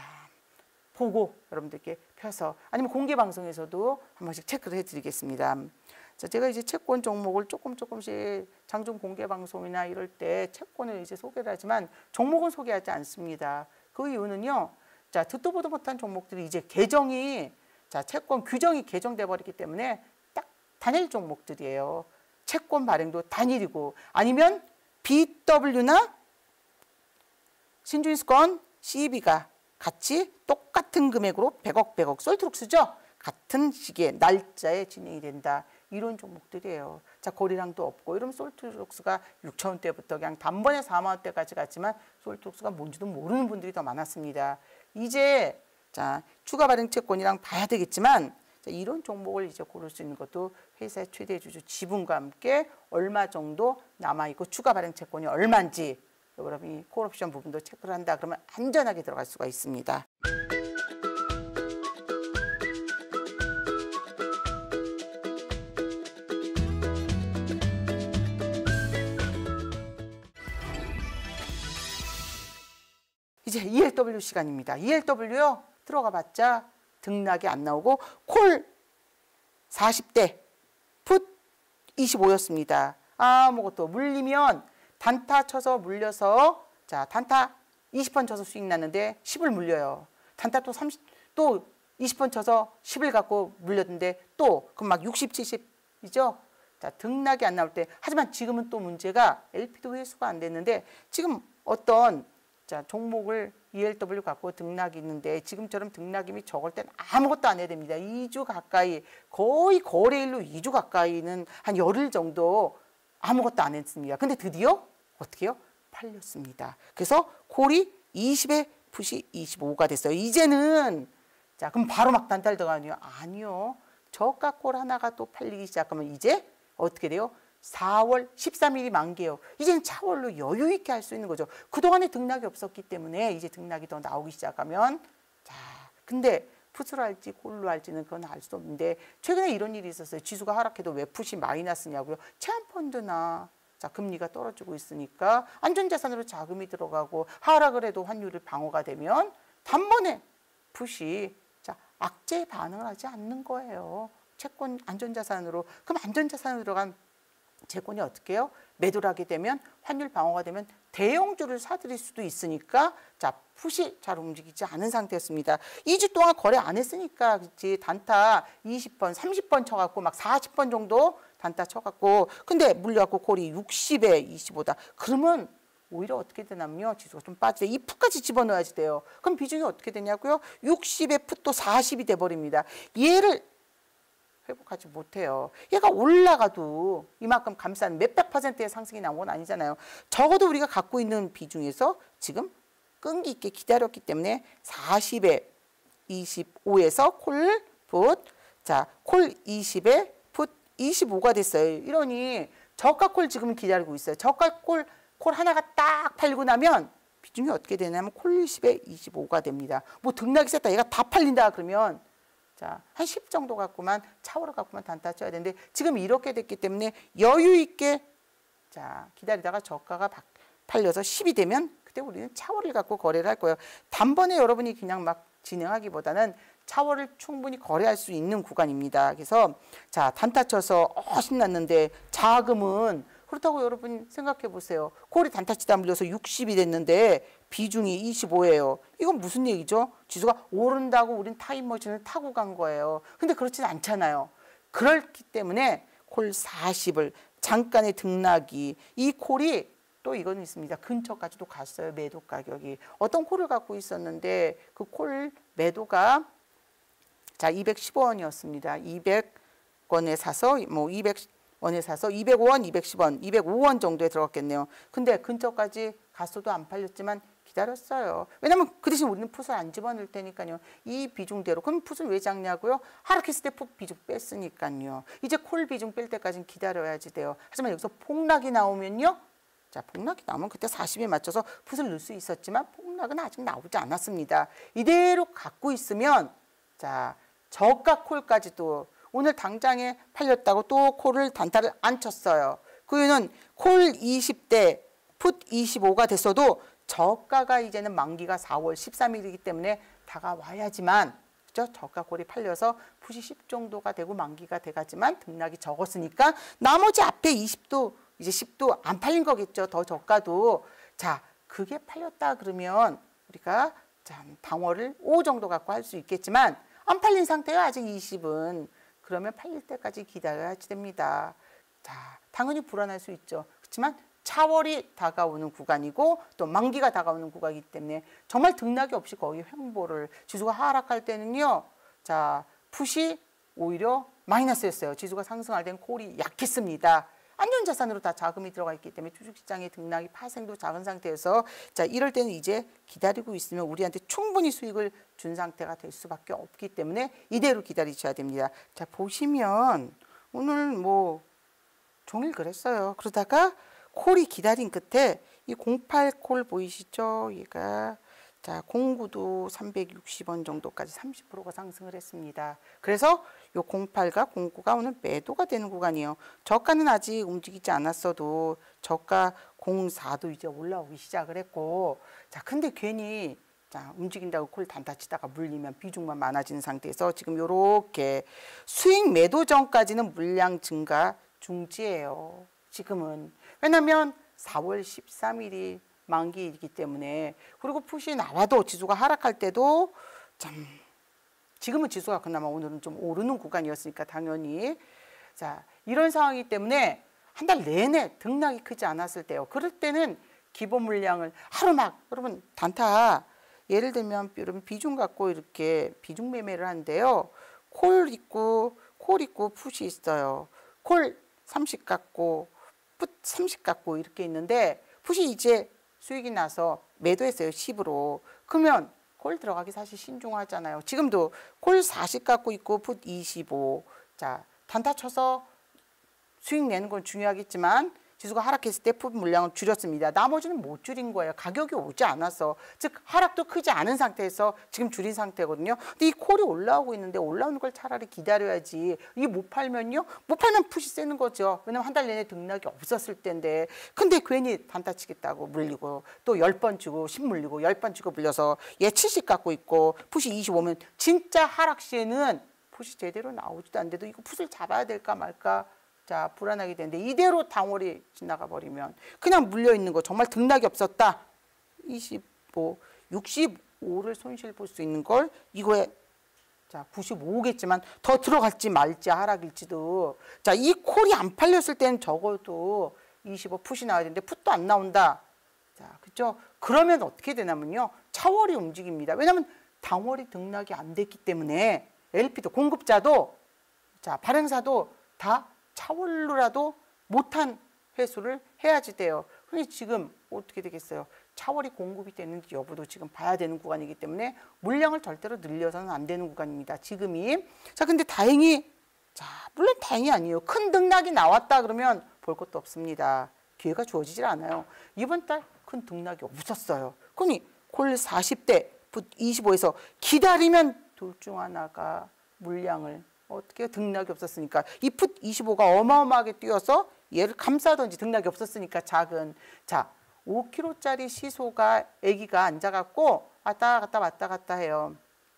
보고 여러분들께 펴서 아니면 공개 방송에서도 한 번씩 체크를 해드리겠습니다. 자, 제가 이제 채권 종목을 조금씩 장중 공개 방송이나 이럴 때 채권을 이제 소개를 하지만 종목은 소개하지 않습니다. 그 이유는요. 자, 듣도 보도 못한 종목들이 이제 자, 채권 규정이 개정돼 버렸기 때문에 딱 단일 종목들이에요. 채권 발행도 단일이고 아니면 BW나 신주인수권 CEB가 같이 똑같은 금액으로 100억 솔트록스죠. 같은 시기에 날짜에 진행이 된다. 이런 종목들이에요. 자 거래량도 없고 이러면 솔트록스가 6천 원대부터 그냥 단번에 4만 원대까지 갔지만 솔트록스가 뭔지도 모르는 분들이 더 많았습니다. 이제 자 추가 발행 채권이랑 봐야 되겠지만 자, 이런 종목을 이제 고를 수 있는 것도 회사의 최대 주주 지분과 함께 얼마 정도 남아있고 추가 발행 채권이 얼마인지 여러분이 콜옵션 부분도 체크를 한다 그러면 안전하게 들어갈 수가 있습니다. 이제 ELW 시간입니다. ELW요 들어가 봤자 등락이 안 나오고 콜 40대 풋 25였습니다. 아무것도 물리면 단타 쳐서 물려서 자 단타 20번 쳐서 수익 났는데 10을 물려요. 단타 또 20번 쳐서 10을 갖고 물렸는데 또 그럼 막 60, 70이죠. 자 등락이 안 나올 때 하지만 지금은 또 문제가 LP도 회수가 안 됐는데 지금 어떤 자 종목을 ELW 갖고 등락이 있는데 지금처럼 등락임이 적을 땐 아무것도 안 해야 됩니다. 2주 가까이 거의 거래일로 2주 가까이는 한 열흘 정도 아무것도 안 했습니다. 근데 드디어 어떻게 해요? 팔렸습니다. 그래서 콜이 20에 풋이 25가 됐어요. 이제는 자, 그럼 바로 막 단타를 들어가요? 아니요. 저가 콜 하나가 또 팔리기 시작하면 이제 어떻게 돼요? 4월 13일이 만기예요. 이제는 차월로 여유 있게 할 수 있는 거죠. 그동안에 등락이 없었기 때문에 이제 등락이 더 나오기 시작하면 자, 근데 풋으로 할지 콜로 할지는 그건 알 수 없는데 최근에 이런 일이 있었어요. 지수가 하락해도 왜 풋이 마이너스냐고요. 채권펀드나 자, 금리가 떨어지고 있으니까 안전자산으로 자금이 들어가고 하락을 해도 환율이 방어가 되면 단번에 풋이 자, 악재에 반응을 하지 않는 거예요. 채권 안전자산으로. 그럼 안전자산으로 들어간 채권이 어떻게 해요? 매도를 하게 되면 환율 방어가 되면 대형주를 사들일 수도 있으니까 자, 풋이 잘 움직이지 않은 상태였습니다. 2주 동안 거래 안 했으니까 그렇지. 단타 20번, 30번 쳐갖고 막 40번 정도 단타 쳐갖고 근데 물려갖고 콜이 60에 25다. 그러면 오히려 어떻게 되냐면요. 지수가 좀 빠지대. 이 풋까지 집어넣어야지 돼요. 그럼 비중이 어떻게 되냐고요? 60에 풋도 40이 돼버립니다. 얘를 회복하지 못해요. 얘가 올라가도 이만큼 감싼 몇백 퍼센트의 상승이 나온 건 아니잖아요. 적어도 우리가 갖고 있는 비중에서 지금 끈기 있게 기다렸기 때문에 40에 25에서 콜, 풋, 자, 콜 20에 풋 25가 됐어요. 이러니 저가 콜 지금 기다리고 있어요. 저가 콜 하나가 딱 팔리고 나면 비중이 어떻게 되냐면 콜 20에 25가 됩니다. 뭐 등락이 셌다. 얘가 다 팔린다 그러면 자, 한 10 정도 갖고만 차월을 갖고만 단타 쳐야 되는데 지금 이렇게 됐기 때문에 여유 있게 자, 기다리다가 저가가 팔려서 10이 되면 그때 우리는 차월을 갖고 거래를 할 거예요. 단번에 여러분이 그냥 막 진행하기보다는 차월을 충분히 거래할 수 있는 구간입니다. 그래서 자, 단타 쳐서 신났는데 자금은 그렇다고 여러분 생각해 보세요. 콜이 단타 치다 물려서 60이 됐는데 비중이 25예요. 이건 무슨 얘기죠? 지수가 오른다고 우린 타임머신을 타고 간 거예요. 근데 그렇진 않잖아요. 그렇기 때문에 콜 40을 잠깐의 등락이 이 콜이 또 이건 있습니다. 근처까지도 갔어요. 매도 가격이. 어떤 콜을 갖고 있었는데 그 콜 매도가 자 215원이었습니다. 200원에 사서 뭐 200원에 사서 205원, 210원, 205원 정도에 들어갔겠네요. 근데 근처까지 갔어도 안 팔렸지만 기다렸어요. 왜냐면 그 대신 우리는 풋을 안 집어넣을 테니까요. 이 비중대로. 그럼 풋을 왜 잡냐고요? 하락했을 때 풋 비중 뺐으니까요. 이제 콜 비중 뺄 때까지는 기다려야지 돼요. 하지만 여기서 폭락이 나오면요. 자, 폭락이 나오면 그때 40에 맞춰서 풋을 넣을 수 있었지만 폭락은 아직 나오지 않았습니다. 이대로 갖고 있으면 자, 저가 콜까지도 오늘 당장에 팔렸다고 또 콜을 단타를 안 쳤어요. 그 이유는 콜 20대 풋 25가 됐어도 저가가 이제는 만기가 4월 13일이기 때문에 다가와야지만 그죠? 저가 콜이 팔려서 풋이 10 정도가 되고 만기가 돼가지만 등락이 적었으니까 나머지 앞에 20도 이제 10도 안 팔린 거겠죠. 더 저가도. 자, 그게 팔렸다 그러면 우리가 자, 방어를 5 정도 갖고 할 수 있겠지만 안 팔린 상태예요. 아직 20은. 그러면 팔릴 때까지 기다려야지 됩니다. 자, 당연히 불안할 수 있죠. 그렇지만 차월이 다가오는 구간이고 또 만기가 다가오는 구간이기 때문에 정말 등락이 없이 거의 횡보를 지수가 하락할 때는요. 자, 풋이 오히려 마이너스였어요. 지수가 상승할 때는 콜이 약했습니다. 안전자산으로 다 자금이 들어가 있기 때문에 주식시장의 등락이 파생도 작은 상태에서 자, 이럴 때는 이제 기다리고 있으면 우리한테 충분히 수익을 준 상태가 될 수밖에 없기 때문에 이대로 기다리셔야 됩니다. 자, 보시면 오늘 뭐 종일 그랬어요. 그러다가 콜이 기다린 끝에 이 08콜 보이시죠? 얘가 자, 09도 360원 정도까지 30%가 상승을 했습니다. 그래서 요 08과 09가 오늘 매도가 되는 구간이에요. 저가는 아직 움직이지 않았어도 저가 04도 이제 올라오기 시작을 했고 자, 근데 괜히 자, 움직인다고 콜 단타 치다가 물리면 비중만 많아지는 상태에서 지금 요렇게 수익 매도 전까지는 물량 증가 중지예요. 지금은. 왜냐면 4월 13일이 만기이기 때문에 그리고 풋이 나와도 지수가 하락할 때도 참 지금은 지수가 그나마 오늘은 좀 오르는 구간이었으니까 당연히 자, 이런 상황이기 때문에 한 달 내내 등락이 크지 않았을 때요. 그럴 때는 기본 물량을 하루 막 여러분 단타 예를 들면 여러분 비중 갖고 이렇게 비중 매매를 하는데요. 콜 있고 풋이 있어요. 콜 30 갖고 풋 30 갖고 이렇게 있는데 풋이 이제 수익이 나서 매도했어요. 10으로. 그러면 콜 들어가기 사실 신중하잖아요. 지금도 콜 40 갖고 있고 풋 25. 자, 단타 쳐서 수익 내는 건 중요하겠지만 지수가 하락했을 때 풋 물량을 줄였습니다. 나머지는 못 줄인 거예요. 가격이 오지 않아서. 즉 하락도 크지 않은 상태에서 지금 줄인 상태거든요. 근데 이 콜이 올라오고 있는데 올라오는 걸 차라리 기다려야지. 이게 못 팔면요? 못 팔면 풋이 세는 거죠. 왜냐면 한 달 내내 등락이 없었을 때인데. 근데 괜히 단타 치겠다고 물리고 또 10번 주고 10 물리고 10번 주고 물려서 얘 70 갖고 있고 풋이 25면 진짜 하락 시에는 풋이 제대로 나오지도 않는데도 이거 풋을 잡아야 될까 말까 자 불안하게 되는데 이대로 당월이 지나가 버리면 그냥 물려있는 거 정말 등락이 없었다. 25, 65를 손실 볼 수 있는 걸 이거에 자 95겠지만 더 들어갈지 말지 하락일지도 자 이 콜이 안 팔렸을 때는 적어도 25 풋이 나와야 되는데 풋도 안 나온다. 자 그렇죠? 그러면 어떻게 되냐면요. 차월이 움직입니다. 왜냐하면 당월이 등락이 안 됐기 때문에 LP도 공급자도 자 발행사도 다 차월로라도 못한 회수를 해야지 돼요. 근데 지금 어떻게 되겠어요? 차월이 공급이 되는지 여부도 지금 봐야 되는 구간이기 때문에 물량을 절대로 늘려서는 안 되는 구간입니다. 지금이. 자, 근데 다행히 자, 물론 다행이 아니에요. 큰 등락이 나왔다 그러면 볼 것도 없습니다. 기회가 주어지질 않아요. 이번 달 큰 등락이 없었어요. 그러니 콜 40대 풋 25에서 기다리면 둘 중 하나가 물량을 어떻게 등락이 없었으니까 이 풋 25가 어마어마하게 뛰어서 얘를 감싸든지 등락이 없었으니까 작은 자 5kg짜리 시소가 아기가 앉아갖고 왔다 갔다 왔다 갔다 해요.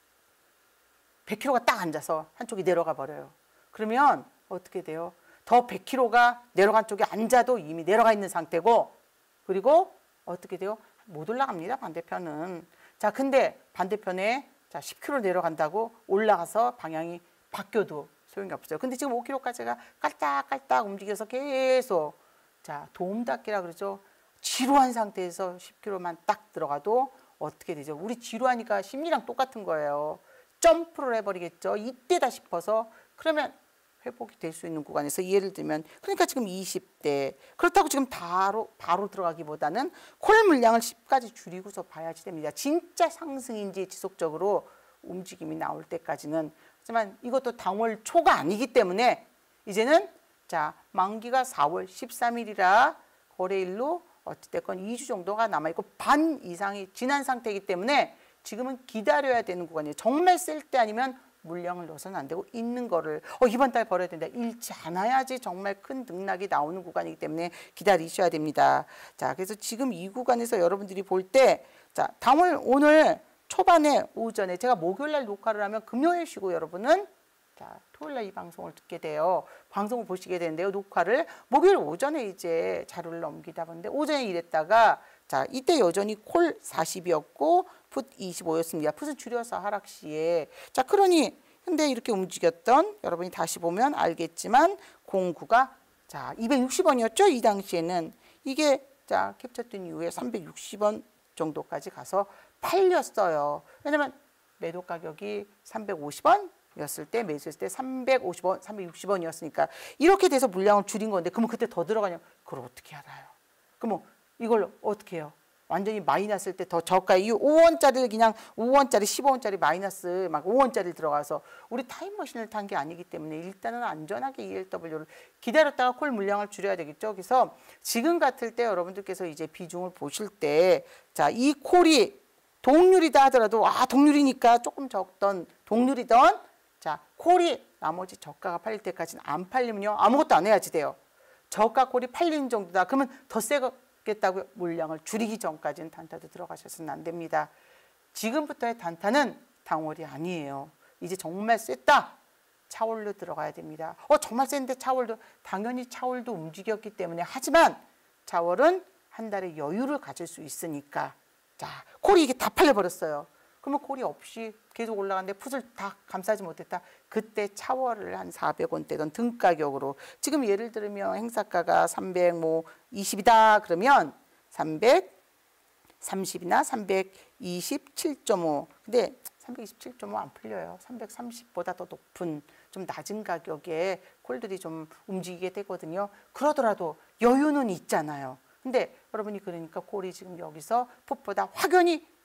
100kg가 딱 앉아서 한쪽이 내려가 버려요. 그러면 어떻게 돼요? 더 100kg가 내려간 쪽에 앉아도 이미 내려가 있는 상태고 그리고 어떻게 돼요? 못 올라갑니다. 반대편은. 자 근데 반대편에 자 10kg 내려간다고 올라가서 방향이 바뀌어도 소용이 없어요. 근데 지금 5kg까지가 깔딱깔딱 움직여서 계속 자 도움닫기라 그러죠. 지루한 상태에서 10kg만 딱 들어가도 어떻게 되죠? 우리 지루하니까 심리랑 똑같은 거예요. 점프를 해버리겠죠. 이때다 싶어서 그러면 회복이 될 수 있는 구간에서 예를 들면 그러니까 지금 20대 그렇다고 지금 바로 들어가기보다는 콜 물량을 10까지 줄이고서 봐야지 됩니다. 진짜 상승인지 지속적으로 움직임이 나올 때까지는 하지만 이것도 당월 초가 아니기 때문에 이제는 자 만기가 4월 13일이라 거래일로 어찌됐건 2주 정도가 남아있고 반 이상이 지난 상태이기 때문에 지금은 기다려야 되는 구간이에요. 정말 셀 때 아니면 물량을 넣어서는 안 되고 있는 거를 이번 달 벌어야 된다. 잃지 않아야지 정말 큰 등락이 나오는 구간이기 때문에 기다리셔야 됩니다. 자 그래서 지금 이 구간에서 여러분들이 볼 때 자 당월 오늘 초반에 오전에 제가 목요일날 녹화를 하면 금요일 쉬고 여러분은 자 토요일날 이 방송을 듣게 돼요. 방송을 보시게 되는데요. 녹화를 목요일 오전에 이제 자료를 넘기다 보는데 오전에 이랬다가 자 이때 여전히 콜 40이었고 풋 25였습니다. 풋은 줄여서 하락 시에 자 그러니 근데 이렇게 움직였던 여러분이 다시 보면 알겠지만 09가 자 260원이었죠. 이 당시에는 이게 자 캡처된 이후에 360원 정도까지 가서 팔렸어요. 왜냐면 매도 가격이 350원이었을 때 매수했을 때 350원, 360원이었으니까 이렇게 돼서 물량을 줄인 건데 그러면 그때 더 들어가냐면 그걸 어떻게 알아요? 그럼 이걸 어떻게 해요? 완전히 마이너스일 때 더 저가 이 5원짜리를 그냥 5원짜리 15원짜리 마이너스 막 5원짜리 들어가서 우리 타임머신을 탄 게 아니기 때문에 일단은 안전하게 ELW를 기다렸다가 콜 물량을 줄여야 되겠죠. 그래서 지금 같을 때 여러분들께서 이제 비중을 보실 때 자 이 콜이 동률이다 하더라도 동률이니까 조금 적던 동률이던 자 콜이 나머지 저가가 팔릴 때까지는 안 팔리면요 아무것도 안 해야지 돼요. 저가 콜이 팔리는 정도다. 그러면 더 세겠다고 물량을 줄이기 전까지는 단타도 들어가셔서는 안 됩니다. 지금부터의 단타는 당월이 아니에요. 이제 정말 셌다. 차월로 들어가야 됩니다. 정말 센데 차월도 당연히 차월도 움직였기 때문에 하지만 차월은 한 달의 여유를 가질 수 있으니까 자 콜이 이게 다 팔려버렸어요. 그러면 콜이 없이 계속 올라가는데 풋을 다 감싸지 못했다. 그때 차월을 한 400원대던 등가격으로 지금 예를 들면 행사가가 320이다 그러면 330이나 327.5 근데 327.5 안 풀려요. 330보다 더 높은 좀 낮은 가격에 콜들이 좀 움직이게 되거든요. 그러더라도 여유는 있잖아요. 근데 여러분이 그러니까 콜이 지금 여기서 풋보다 확연히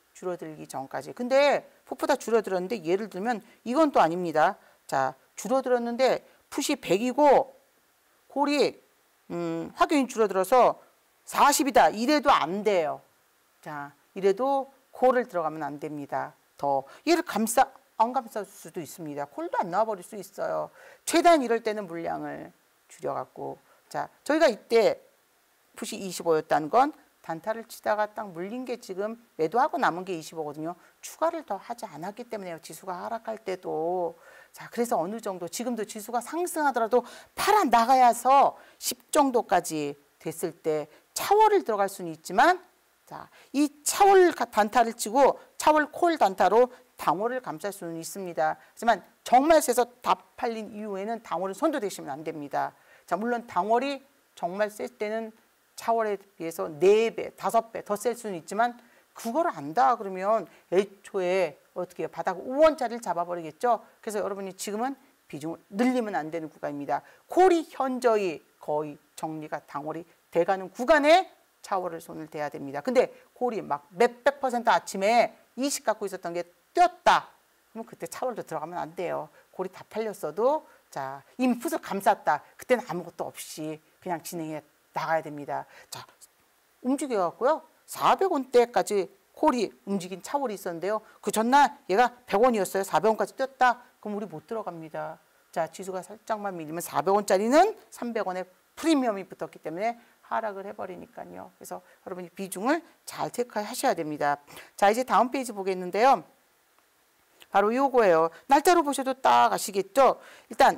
줄어들기 전까지. 근데 풋보다 줄어들었는데 예를 들면 이건 또 아닙니다. 자, 줄어들었는데 풋이 100이고 콜이 확연히 줄어들어서 40이다. 이래도 안 돼요. 자, 이래도 콜을 들어가면 안 됩니다. 더 얘를 안 감쌀 수도 있습니다. 콜도 안 나와버릴 수 있어요. 최대한 이럴 때는 물량을 줄여갖고. 자, 저희가 이때 풋이 25였다는 건 단타를 치다가 딱 물린 게 지금 매도하고 남은 게 25거든요. 추가를 더 하지 않았기 때문에요. 지수가 하락할 때도. 자, 그래서 어느 정도 지금도 지수가 상승하더라도 팔아 나가야서 10 정도까지 됐을 때 차월을 들어갈 수는 있지만, 자, 이 차월 단타를 치고 차월 콜 단타로 당월을 감쌀 수는 있습니다. 하지만 정말 세서 다 팔린 이후에는 당월은 손도 대시면 안 됩니다. 자, 물론 당월이 정말 셀 때는 차월에 비해서 4배, 5배 더 셀 수는 있지만 그걸 안다 그러면 애초에 어떻게 해요? 바닥 5원짜리를 잡아버리겠죠. 그래서 여러분이 지금은 비중을 늘리면 안 되는 구간입니다. 콜이 현저히 거의 정리가 당월이 돼가는 구간에 차월을 손을 대야 됩니다. 근데 콜이 막 몇백 % 아침에 20 갖고 있었던 게 뛰었다. 그러면 그때 차월도 들어가면 안 돼요. 콜이 다 팔렸어도 자, 이미 풋을 감쌌다. 그때는 아무것도 없이 그냥 진행해 나가야 됩니다. 자, 움직여갖고요. 400원대까지 콜이 움직인 차월이 있었는데요. 그 전날 얘가 100원이었어요. 400원까지 뛰었다. 그럼 우리 못 들어갑니다. 자, 지수가 살짝만 밀리면 400원짜리는 300원에 프리미엄이 붙었기 때문에 하락을 해버리니까요. 그래서 여러분이 비중을 잘 체크하셔야 됩니다. 자, 이제 다음 페이지 보겠는데요. 바로 요거예요. 날짜로 보셔도 딱 아시겠죠? 일단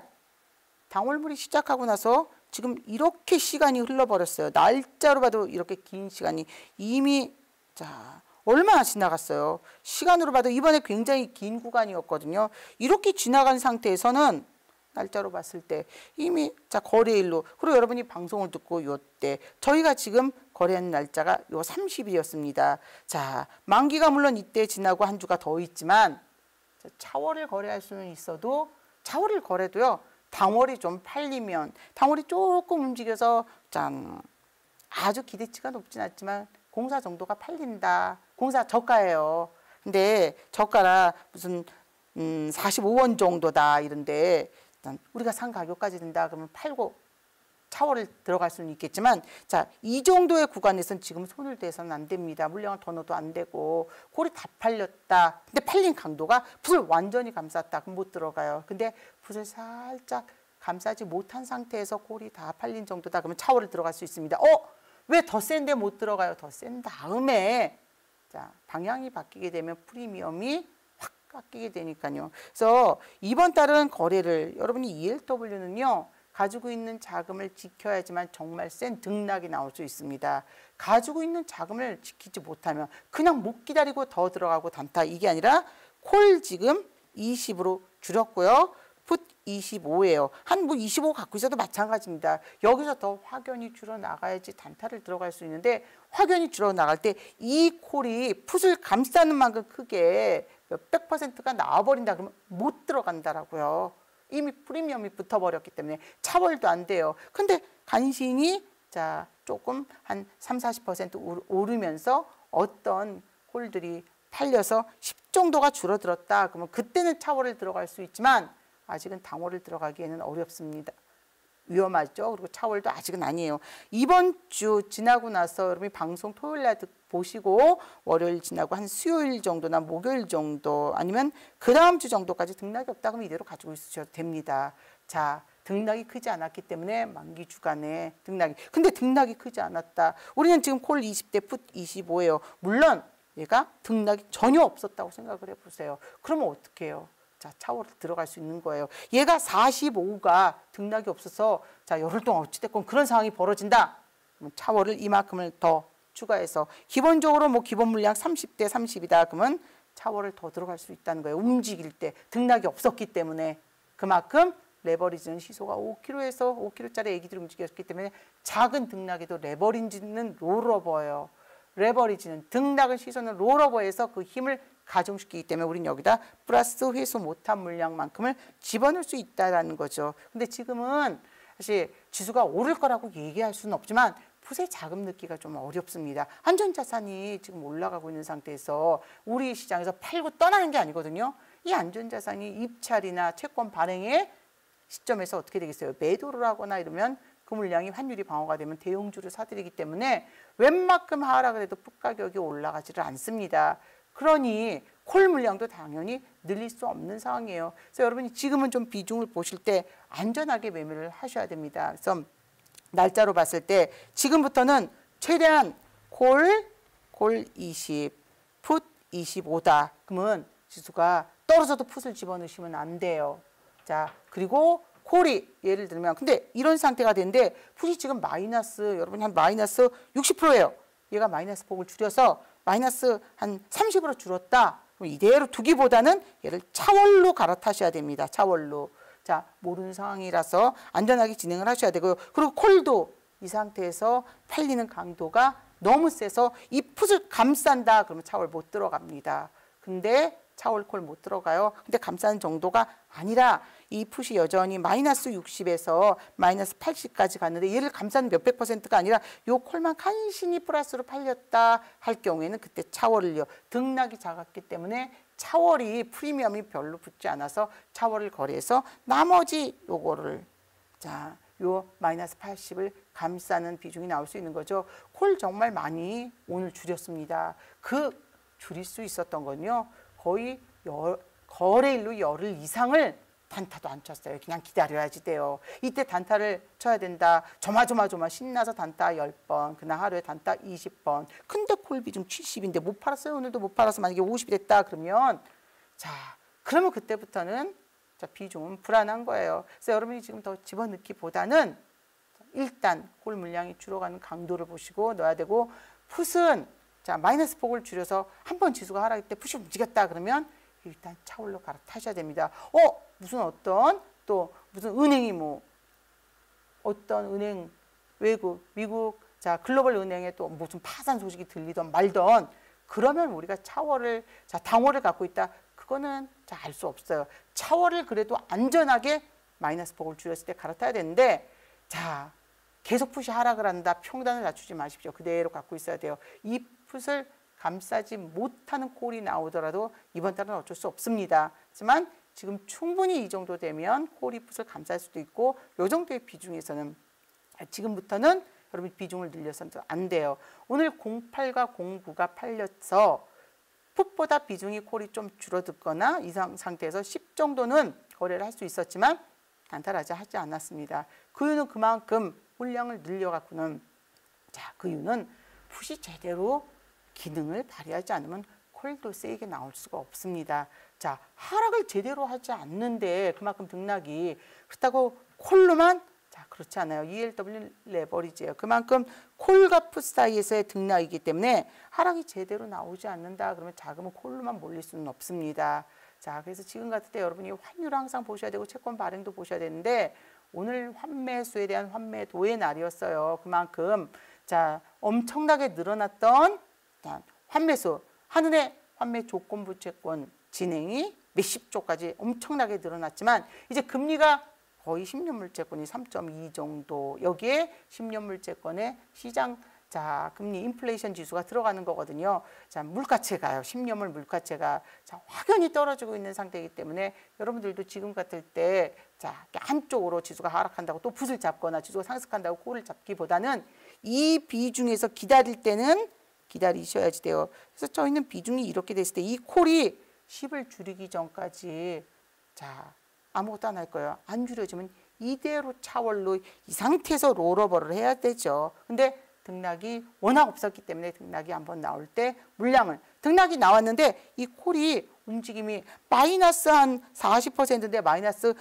당월물이 시작하고 나서 지금 이렇게 시간이 흘러버렸어요. 날짜로 봐도 이렇게 긴 시간이 이미 자 얼마나 지나갔어요. 시간으로 봐도 이번에 굉장히 긴 구간이었거든요. 이렇게 지나간 상태에서는 날짜로 봤을 때 이미 자 거래일로 그리고 여러분이 방송을 듣고 요때 저희가 지금 거래한 날짜가 요 30일이었습니다. 자, 만기가 물론 이때 지나고 한 주가 더 있지만 차월을 거래할 수는 있어도 차월을 거래도요. 당월이 좀 팔리면 당월이 조금 움직여서 짠 아주 기대치가 높진 않지만 공사 정도가 팔린다. 공사 저가예요. 근데 저가라 무슨 45원 정도다 이런데 우리가 산 가격까지 된다 그러면 팔고 차월을 들어갈 수는 있겠지만 자, 이 정도의 구간에서는 지금 손을 대서는 안 됩니다. 물량을 더 넣어도 안 되고 콜이 다 팔렸다. 근데 팔린 강도가 풋을 완전히 감쌌다. 그럼 못 들어가요. 근데 풋을 살짝 감싸지 못한 상태에서 콜이 다 팔린 정도다. 그러면 차월을 들어갈 수 있습니다. 왜 더 센데 못 들어가요? 더 센 다음에 자, 방향이 바뀌게 되면 프리미엄이 확 깎이게 되니까요. 그래서 이번 달은 거래를 여러분이 ELW는요. 가지고 있는 자금을 지켜야지만 정말 센 등락이 나올 수 있습니다. 가지고 있는 자금을 지키지 못하면 그냥 못 기다리고 더 들어가고 단타 이게 아니라 콜 지금 20으로 줄였고요. 풋 25예요. 한 뭐 25 갖고 있어도 마찬가지입니다. 여기서 더 확연히 줄어나가야지 단타를 들어갈 수 있는데 확연히 줄어나갈 때 이 콜이 풋을 감싸는 만큼 크게 몇백 %가 나와버린다 그러면 못 들어간다라고요. 이미 프리미엄이 붙어버렸기 때문에 차월도 안 돼요. 근데 간신히 자 조금 한 30-40% 오르면서 어떤 콜들이 팔려서 10 정도가 줄어들었다. 그러면 그때는 차월을 들어갈 수 있지만 아직은 당월을 들어가기에는 어렵습니다. 위험하죠. 그리고 차월도 아직은 아니에요. 이번 주 지나고 나서 여러분이 방송 토요일 날 보시고 월요일 지나고 한 수요일 정도나 목요일 정도 아니면 그 다음 주 정도까지 등락이 없다 그러면 이대로 가지고 있으셔도 됩니다. 자, 등락이 크지 않았기 때문에 만기 주간에 등락이. 근데 등락이 크지 않았다. 우리는 지금 콜 20대 풋 25예요. 물론 얘가 등락이 전혀 없었다고 생각을 해보세요. 그러면 어떻게 해요? 자, 차월을 들어갈 수 있는 거예요. 얘가 45가 등락이 없어서 자, 열흘 동안 어찌됐건 그런 상황이 벌어진다. 그러면 차월을 이만큼을 더 추가해서 기본적으로 뭐 기본 물량 30대 30이다. 그러면 차월을 더 들어갈 수 있다는 거예요. 움직일 때 등락이 없었기 때문에 그만큼 레버리지는 시소가 5kg에서 5kg짜리 애기들이 움직였기 때문에 작은 등락에도 레버리지는 롤오버예요. 레버리지는 등락은 시소는 롤오버에서 그 힘을 가중시키기 때문에 우리는 여기다 플러스 회수 못한 물량만큼을 집어넣을 수 있다는 거죠. 근데 지금은 사실 지수가 오를 거라고 얘기할 수는 없지만 풋에 자금 넣기가 좀 어렵습니다. 안전자산이 지금 올라가고 있는 상태에서 우리 시장에서 팔고 떠나는 게 아니거든요. 이 안전자산이 입찰이나 채권 발행의 시점에서 어떻게 되겠어요? 매도를 하거나 이러면 그 물량이 환율이 방어가 되면 대형주를 사들이기 때문에 웬만큼 하락을 해도 풋 가격이 올라가지를 않습니다. 그러니 콜 물량도 당연히 늘릴 수 없는 상황이에요. 그래서 여러분이 지금은 좀 비중을 보실 때 안전하게 매매를 하셔야 됩니다. 그래서 날짜로 봤을 때 지금부터는 최대한 콜 20, 풋 25다. 그러면 지수가 떨어져도 풋을 집어넣으시면 안 돼요. 자, 그리고 콜이 예를 들면 근데 이런 상태가 되는데 풋이 지금 마이너스 여러분이 한 마이너스 60%예요. 얘가 마이너스 폭을 줄여서 마이너스 한 30으로 줄었다. 그럼 이대로 두기보다는 얘를 차월로 갈아타셔야 됩니다. 차월로. 자, 모르는 상황이라서 안전하게 진행을 하셔야 되고요. 그리고 콜도 이 상태에서 팔리는 강도가 너무 세서 이 풋을 감싼다. 그러면 차월 못 들어갑니다. 근데 차월 콜 못 들어가요. 근데 감싸는 정도가 아니라 이 풋이 여전히 마이너스 60에서 마이너스 80까지 갔는데 얘를 감싸는 몇백 %가 아니라 요 콜만 간신히 플러스로 팔렸다 할 경우에는 그때 차월을요. 등락이 작았기 때문에 차월이 프리미엄이 별로 붙지 않아서 차월을 거래해서 나머지 요거를 자, 요 마이너스 80을 감싸는 비중이 나올 수 있는 거죠. 콜 정말 많이 오늘 줄였습니다. 그 줄일 수 있었던 건요. 거의 거래일로 열흘 이상을 단타도 안 쳤어요. 그냥 기다려야지 돼요. 이때 단타를 쳐야 된다. 조마조마 신나서 단타 10번, 그날 하루에 단타 20번. 근데 콜 비중 70인데 못 팔았어요. 오늘도 못 팔아서 만약에 50이 됐다 그러면 자, 그러면 그때부터는 자, 비중은 불안한 거예요. 그래서 여러분이 지금 더 집어넣기보다는 일단 콜 물량이 줄어가는 강도를 보시고 넣어야 되고 풋은 자, 마이너스 폭을 줄여서 한 번 지수가 하락할 때 풋이 움직였다 그러면 일단 차올로 갈아타셔야 됩니다. 무슨 은행이 어떤 은행 외국 미국 자 글로벌 은행에 또 무슨 파산 소식이 들리던 말던 그러면 우리가 차월을 자 당월을 갖고 있다. 그거는 자 알 수 없어요. 차월을 그래도 안전하게 마이너스 폭을 줄였을 때 갈아타야 되는데 자 계속 풋이 하락을 한다. 평단을 낮추지 마십시오. 그대로 갖고 있어야 돼요. 이 풋을 감싸지 못하는 콜이 나오더라도 이번 달은 어쩔 수 없습니다. 하지만 지금 충분히 이 정도 되면 콜이 풋을 감쌀 수도 있고 이 정도의 비중에서는 지금부터는 여러분 비중을 늘려서는 안 돼요. 오늘 08과 09가 팔려서 풋보다 비중이 콜이 좀 줄어들거나 이 상태에서 10 정도는 거래를 할 수 있었지만 단타하지 하지 않았습니다. 그 이유는 그만큼 물량을 늘려갖고는 자, 그 이유는 풋이 제대로 기능을 발휘하지 않으면 콜도 세게 나올 수가 없습니다. 자, 하락을 제대로 하지 않는데 그만큼 등락이 그렇다고 콜로만 자, 그렇지 않아요. ELW 레버리지예요. 그만큼 콜과 풋 사이에서의 등락이기 때문에 하락이 제대로 나오지 않는다. 그러면 자금은 콜로만 몰릴 수는 없습니다. 자, 그래서 지금 같을 때 여러분이 환율을 항상 보셔야 되고 채권 발행도 보셔야 되는데 오늘 환매수에 대한 환매도의 날이었어요. 그만큼 자, 엄청나게 늘어났던 환매수, 한은의 환매 조건부 채권 진행이 몇십 조까지 엄청나게 늘어났지만 이제 금리가 거의 10년물 채권이 3.2 정도 여기에 10년물 채권의 시장 자 금리 인플레이션 지수가 들어가는 거거든요. 자 물가채가요. 10년물 물가채가 자 확연히 떨어지고 있는 상태이기 때문에 여러분들도 지금 같을 때 자 한쪽으로 지수가 하락한다고 또 붓을 잡거나 지수가 상승한다고 꼴을 잡기보다는 이 비중에서 기다릴 때는 기다리셔야지 돼요. 그래서 저희는 비중이 이렇게 됐을 때 이 콜이 10을 줄이기 전까지 자 아무것도 안 할 거예요. 안 줄여주면 이대로 차월로 이 상태에서 롤오버를 해야 되죠. 근데 등락이 워낙 없었기 때문에 등락이 한번 나올 때 물량을 등락이 나왔는데 이 콜이 움직임이 마이너스 한 40%인데 마이너스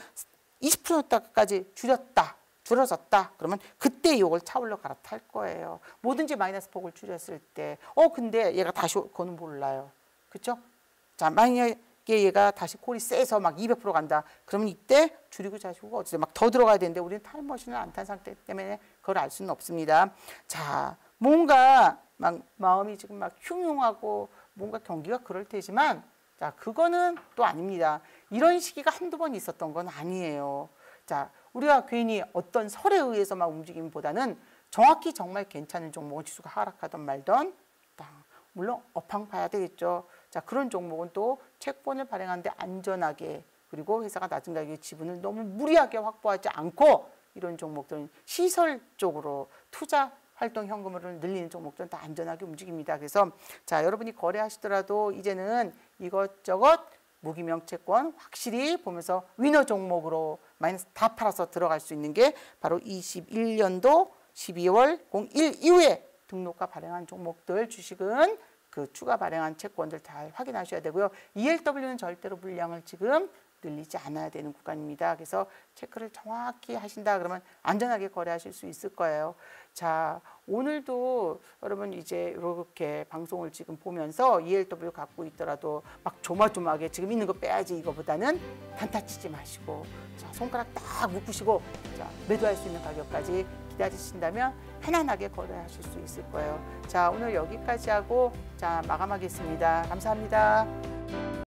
20%까지 줄어졌다. 그러면 그때 이걸 차올로 갈아탈 거예요. 뭐든지 마이너스 폭을 줄였을 때 근데 얘가 다시 그거는 몰라요. 그렇죠? 자 만약에 얘가 다시 콜이 세서 막 200% 간다. 그러면 이때 줄이고 자시고 어쩌죠? 막 더 들어가야 되는데 우리는 타임머신을 안 탄 상태 때문에 그걸 알 수는 없습니다. 자, 뭔가 막 마음이 지금 막 흉흉하고 뭔가 경기가 그럴 테지만 자, 그거는 또 아닙니다. 이런 시기가 한두 번 있었던 건 아니에요. 자, 우리가 괜히 어떤 설에 의해서 막 움직임보다는 정확히 정말 괜찮은 종목은 지수가 하락하던 말던 물론 업황 봐야 되겠죠. 자, 그런 종목은 또 채권을 발행하는데 안전하게, 그리고 회사가 낮은 가격에 지분을 너무 무리하게 확보하지 않고, 이런 종목들은 시설 쪽으로 투자 활동 현금을 늘리는 종목들은 다 안전하게 움직입니다. 그래서 자, 여러분이 거래하시더라도 이제는 이것저것 무기명 채권 확실히 보면서 위너 종목으로 마이너스 다 팔아서 들어갈 수 있는 게 바로 21년도 12월 01 이후에 등록과 발행한 종목들, 주식은 그 추가 발행한 채권들 잘 확인하셔야 되고요. ELW는 절대로 물량을 지금 늘리지 않아야 되는 구간입니다. 그래서 체크를 정확히 하신다 그러면 안전하게 거래하실 수 있을 거예요. 자, 오늘도 여러분 이제 이렇게 방송을 지금 보면서 ELW 갖고 있더라도 막 조마조마하게 지금 있는 거 빼야지 이거보다는 단타 치지 마시고, 자, 손가락 딱 묶으시고, 자, 매도할 수 있는 가격까지 기다리신다면 편안하게 거래하실 수 있을 거예요. 자, 오늘 여기까지 하고 자, 마감하겠습니다. 감사합니다.